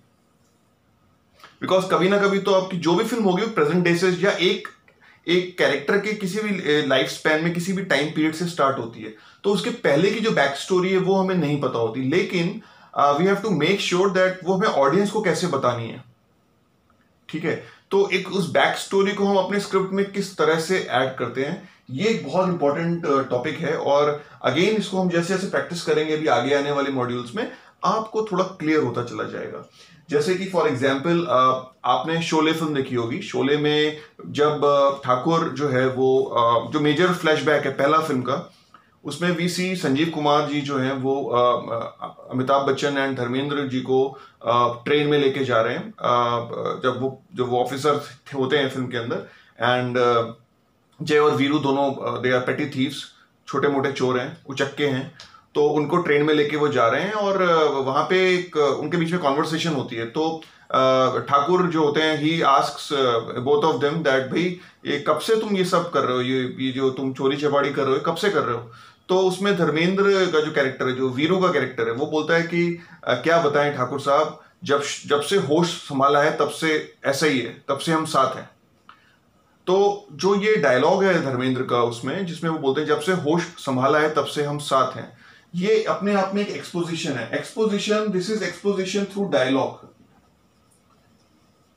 S1: Because कभी ना कभी तो आपकी जो भी फिल्म होगी वो प्रेजेंट डे से या एक कैरेक्टर के किसी भी लाइफ स्पैन में किसी भी टाइम पीरियड से स्टार्ट होती है, तो उसके पहले की जो बैक स्टोरी है वो हमें नहीं पता होती। लेकिन we have to make sure that वो हमें ऑडियंस को कैसे बतानी है, ठीक है। तो एक उस बैक स्टोरी को हम अपने स्क्रिप्ट में किस तरह से ऐड करते हैं, ये एक बहुत इंपॉर्टेंट टॉपिक है। और अगेन इसको हम जैसे जैसे प्रैक्टिस करेंगे अभी आगे आने वाले मॉड्यूल्स में, आपको थोड़ा क्लियर होता चला जाएगा। जैसे कि फॉर एग्जाम्पल आपने शोले फिल्म देखी होगी। शोले में जब ठाकुर जो है वो जो मेजर फ्लैशबैक है पहला फिल्म का, उसमें वी सी संजीव कुमार जी जो हैं वो अमिताभ बच्चन एंड धर्मेंद्र जी को ट्रेन में लेके जा रहे हैं जब वो ऑफिसर होते हैं फिल्म के अंदर। एंड जय और वीरू दोनों दे आर पेटी थीव्स, छोटे मोटे चोर हैं, उचक्के हैं। तो उनको ट्रेन में लेके वो जा रहे हैं और वहां पे एक उनके बीच में कॉन्वर्सेशन होती है। तो ठाकुर जो होते हैं he asks both of them that भाई ये कब से तुम ये सब कर रहे हो, ये जो तुम चोरी चपाड़ी कर रहे हो कब से कर रहे हो। तो उसमें धर्मेंद्र का जो कैरेक्टर है, जो वीरू का कैरेक्टर है, वो बोलता है कि क्या बताएं ठाकुर साहब, जब से होश संभाला है तब से ऐसा ही है, तब से हम साथ हैं। तो जो ये डायलॉग है धर्मेंद्र का उसमें, जिसमें वो बोलते हैं जब से होश संभाला है तब से हम साथ हैं, ये अपने आप में एक एक्सपोजिशन है। Exposition, this is exposition through dialogue.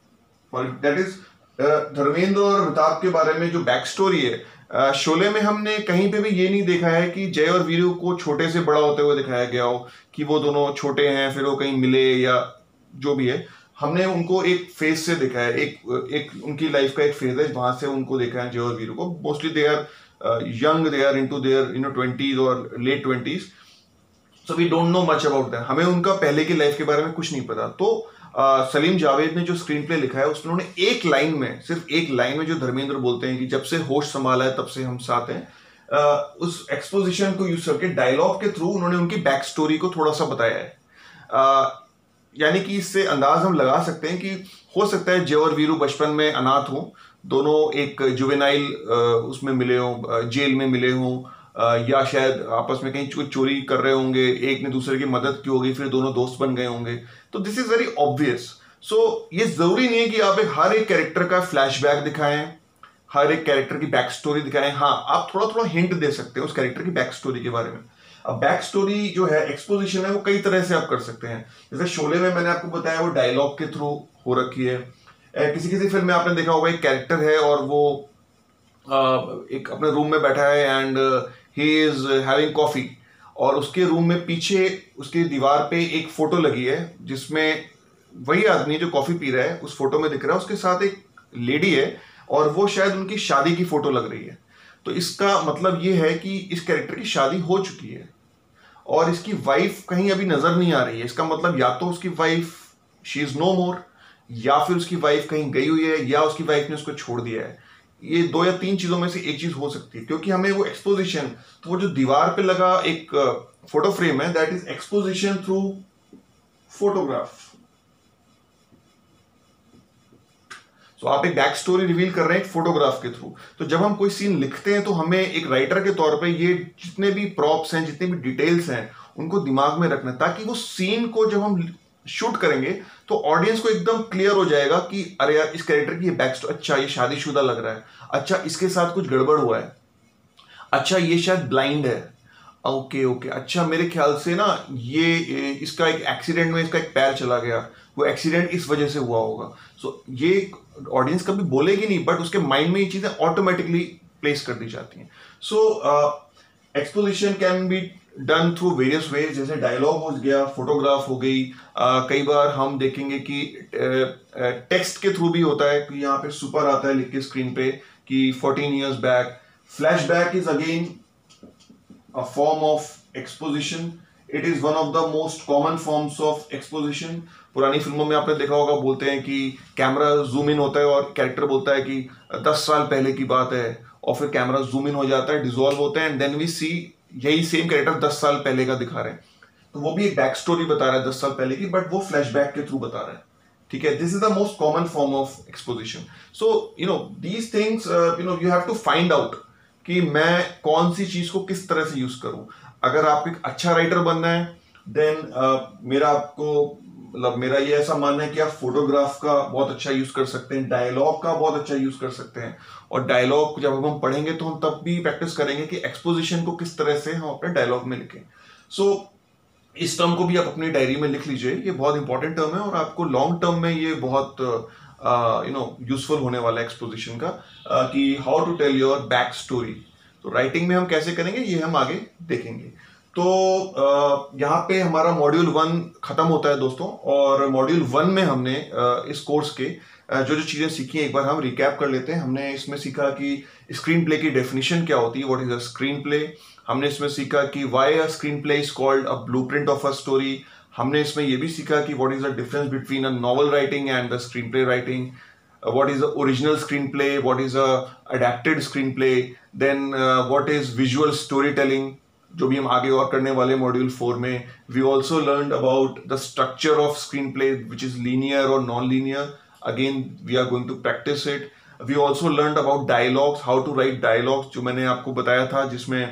S1: That is Dharmendra और अमिताभ के बारे में जो बैक स्टोरी है, शोले में हमने कहीं पे भी ये नहीं देखा है कि जय और वीरू को छोटे से बड़ा होते हुए दिखाया गया हो, कि वो दोनों छोटे हैं फिर वो कहीं मिले या जो भी है। हमने उनको एक फेज से देखा है, एक उनकी लाइफ का एक फेज है, वहां से उनको देखा है जय और वीरू को। Mostly they are young, they are into their 20s और late 20s, so we don't know much about that. हमें उनका पहले की लाइफ के बारे में कुछ नहीं पता। तो सलीम जावेद ने जो स्क्रीन प्ले लिखा है उसमें उन्होंने एक लाइन में, सिर्फ एक लाइन में जो धर्मेंद्र बोलते हैं कि जब से होश संभाला है तब से हम साथ हैं, उस एक्सपोजिशन को यूज करके डायलॉग के थ्रू उन्होंने उनकी बैक स्टोरी को थोड़ा सा बताया है। यानी कि इससे अंदाज हम लगा सकते हैं कि हो सकता है जय और वीरू बचपन में अनाथ हो, दोनों एक जुवेनाइल उसमें मिले हों, जेल में मिले हों, या शायद आपस में कहीं कुछ चोरी कर रहे होंगे, एक ने दूसरे की मदद की होगी, फिर दोनों दोस्त बन गए होंगे। तो this is very obvious. So ये जरूरी नहीं है कि आप हर एक कैरेक्टर का फ्लैशबैक दिखाएं, हर एक कैरेक्टर की बैक स्टोरी दिखाएं। हाँ, आप थोड़ा थोड़ा हिंट दे सकते हैं उस कैरेक्टर की बैक स्टोरी के बारे में। अब बैक स्टोरी जो है, एक्सपोजिशन है, वो कई तरह से आप कर सकते हैं। जैसे शोले में मैंने आपको बताया वो डायलॉग के थ्रू हो रखी है। किसी किसी फिल्म में आपने देखा होगा एक कैरेक्टर है और वो एक अपने रूम में बैठा है and he is having coffee, और उसके रूम में पीछे उसकी दीवार पे एक फोटो लगी है जिसमें वही आदमी जो कॉफी पी रहा है उस फोटो में दिख रहा है, उसके साथ एक लेडी है और वो शायद उनकी शादी की फोटो लग रही है। तो इसका मतलब ये है कि इस कैरेक्टर की शादी हो चुकी है और इसकी वाइफ कहीं अभी नजर नहीं आ रही है। इसका मतलब या तो उसकी wife she is no more, या फिर उसकी वाइफ कहीं गई हुई है, या उसकी वाइफ ने उसको छोड़ दिया है। ये 2 या 3 चीजों में से एक चीज हो सकती है, क्योंकि हमें वो एक्सपोजिशन, तो वो जो दीवार पे लगा एक फोटो फ्रेम है, that is exposition through photograph. तो आप एक बैक स्टोरी रिवील कर रहे हैं एक फोटोग्राफ के थ्रू। तो जब हम कोई सीन लिखते हैं तो हमें एक राइटर के तौर पे ये जितने भी प्रॉप्स हैं, जितने भी डिटेल्स हैं, उनको दिमाग में रखना, ताकि वो सीन को जब हम शूट करेंगे तो ऑडियंस को एकदम क्लियर हो जाएगा कि अरे यार इस कैरेक्टर की ये बैक स्टोरी, अच्छा ये शादीशुदा लग रहा है, अच्छा इसके साथ कुछ गड़बड़ हुआ है, अच्छा ये शायद ब्लाइंड है, ओके ओके, अच्छा मेरे ख्याल से ना ये इसका एक एक्सीडेंट में इसका एक पैर चला गया, वो एक्सीडेंट इस वजह से हुआ होगा। सो ये ऑडियंस कभी बोलेगी नहीं, बट उसके माइंड में ये चीजें ऑटोमेटिकली प्लेस कर दी जाती हैं। So exposition can be done through various ways, जैसे डायलॉग हो गया, फोटोग्राफ हो गई, कई बार हम देखेंगे कि टेक्स्ट के थ्रू भी होता है कि यहाँ पे सुपर आता है लिख के स्क्रीन पे कि 14 years बैक। Flashback is again a form of exposition. It is one of the most common forms of exposition. पुरानी फिल्मों में आपने देखा होगा, बोलते हैं कि कैमरा जूम इन होता है और कैरेक्टर बोलता है कि 10 साल पहले की बात है, और फिर कैमरा जूम इन हो जाता है, डिसॉल्व होता है, एंड देन वी सी यही सेम कैरेक्टर 10 साल पहले का दिखा रहे हैं। तो वो भी एक बैक स्टोरी बता रहा है 10 साल पहले की, बट वो फ्लैशबैक के थ्रू बता रहा है। ठीक है, this is the most common form of exposition. So these things you have to find out कि मैं कौन सी चीज को किस तरह से यूज करूं। अगर आप एक अच्छा राइटर बनना है, देन मेरा ये ऐसा मानना है कि आप फोटोग्राफ का बहुत अच्छा यूज कर सकते हैं, डायलॉग का बहुत अच्छा यूज कर सकते हैं, और डायलॉग जब हम पढ़ेंगे तो हम तब भी प्रैक्टिस करेंगे कि एक्सपोजिशन को किस तरह से हम अपने डायलॉग में लिखें। सो इस टर्म को भी आप अपनी डायरी में लिख लीजिए, ये बहुत इंपॉर्टेंट टर्म है और आपको लॉन्ग टर्म में ये बहुत यूजफुल होने वाला है एक्सपोजिशन का, कि how to tell your back story. तो राइटिंग में हम कैसे करेंगे ये हम आगे देखेंगे। तो यहाँ पे हमारा मॉड्यूल 1 खत्म होता है दोस्तों, और मॉड्यूल 1 में हमने इस कोर्स के जो जो चीजें सीखी एक बार हम रिकैप कर लेते हैं। हमने इसमें सीखा कि स्क्रीन प्ले की डेफिनेशन क्या होती है, what is a screen play. हमने इसमें सीखा कि why a screen play is called a blueprint of a story. हमने इसमें यह भी सीखा कि what is the difference between a novel writing and the screen play writing, what is the original screenplay, what is a adapted screenplay, then what is visual storytelling, जो भी हम आगे और करने वाले मॉड्यूल 4 में। we also learned about the structure of screenplay which is linear or non-linear, again we are going to practice it. we also learned about dialogues, how to write dialogues, जो मैंने आपको बताया था, जिसमें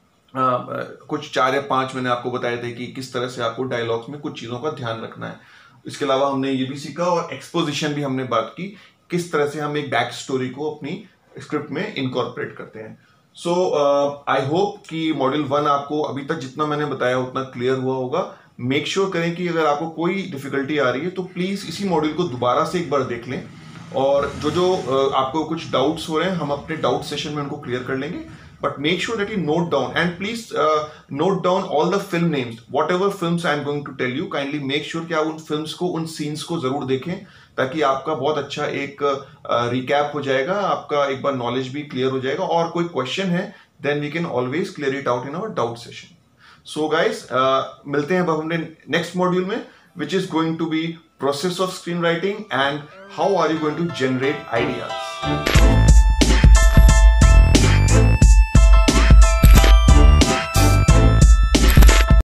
S1: कुछ 4 या 5 मैंने आपको बताए थे कि किस तरह से आपको डायलॉग्स में कुछ चीज़ों का ध्यान रखना है। इसके अलावा हमने ये भी सीखा, और एक्सपोजिशन भी हमने बात की, किस तरह से हम एक बैक स्टोरी को अपनी स्क्रिप्ट में इनकॉर्पोरेट करते हैं। सो आई होप कि मॉड्यूल 1 आपको अभी तक जितना मैंने बताया उतना क्लियर हुआ होगा। मेक श्योर करें कि अगर आपको कोई डिफिकल्टी आ रही है तो प्लीज इसी मॉड्यूल को दोबारा से एक बार देख लें, और जो आपको कुछ डाउट्स हो रहे हैं हम अपने डाउट सेशन में उनको क्लियर कर लेंगे. But make sure that you note down, and please note down all the film names. Whatever films I am going to tell you, kindly make sure कि आप उन films को, उन scenes को जरूर देखें, ताकि आपका बहुत अच्छा एक recap हो जाएगा, आपका एक बार knowledge भी clear हो जाएगा. और कोई question है then we can always clear it out in our doubt session. So guys, मिलते हैं अब हमने next module में, which is going to be process of screenwriting and how are you going to generate ideas.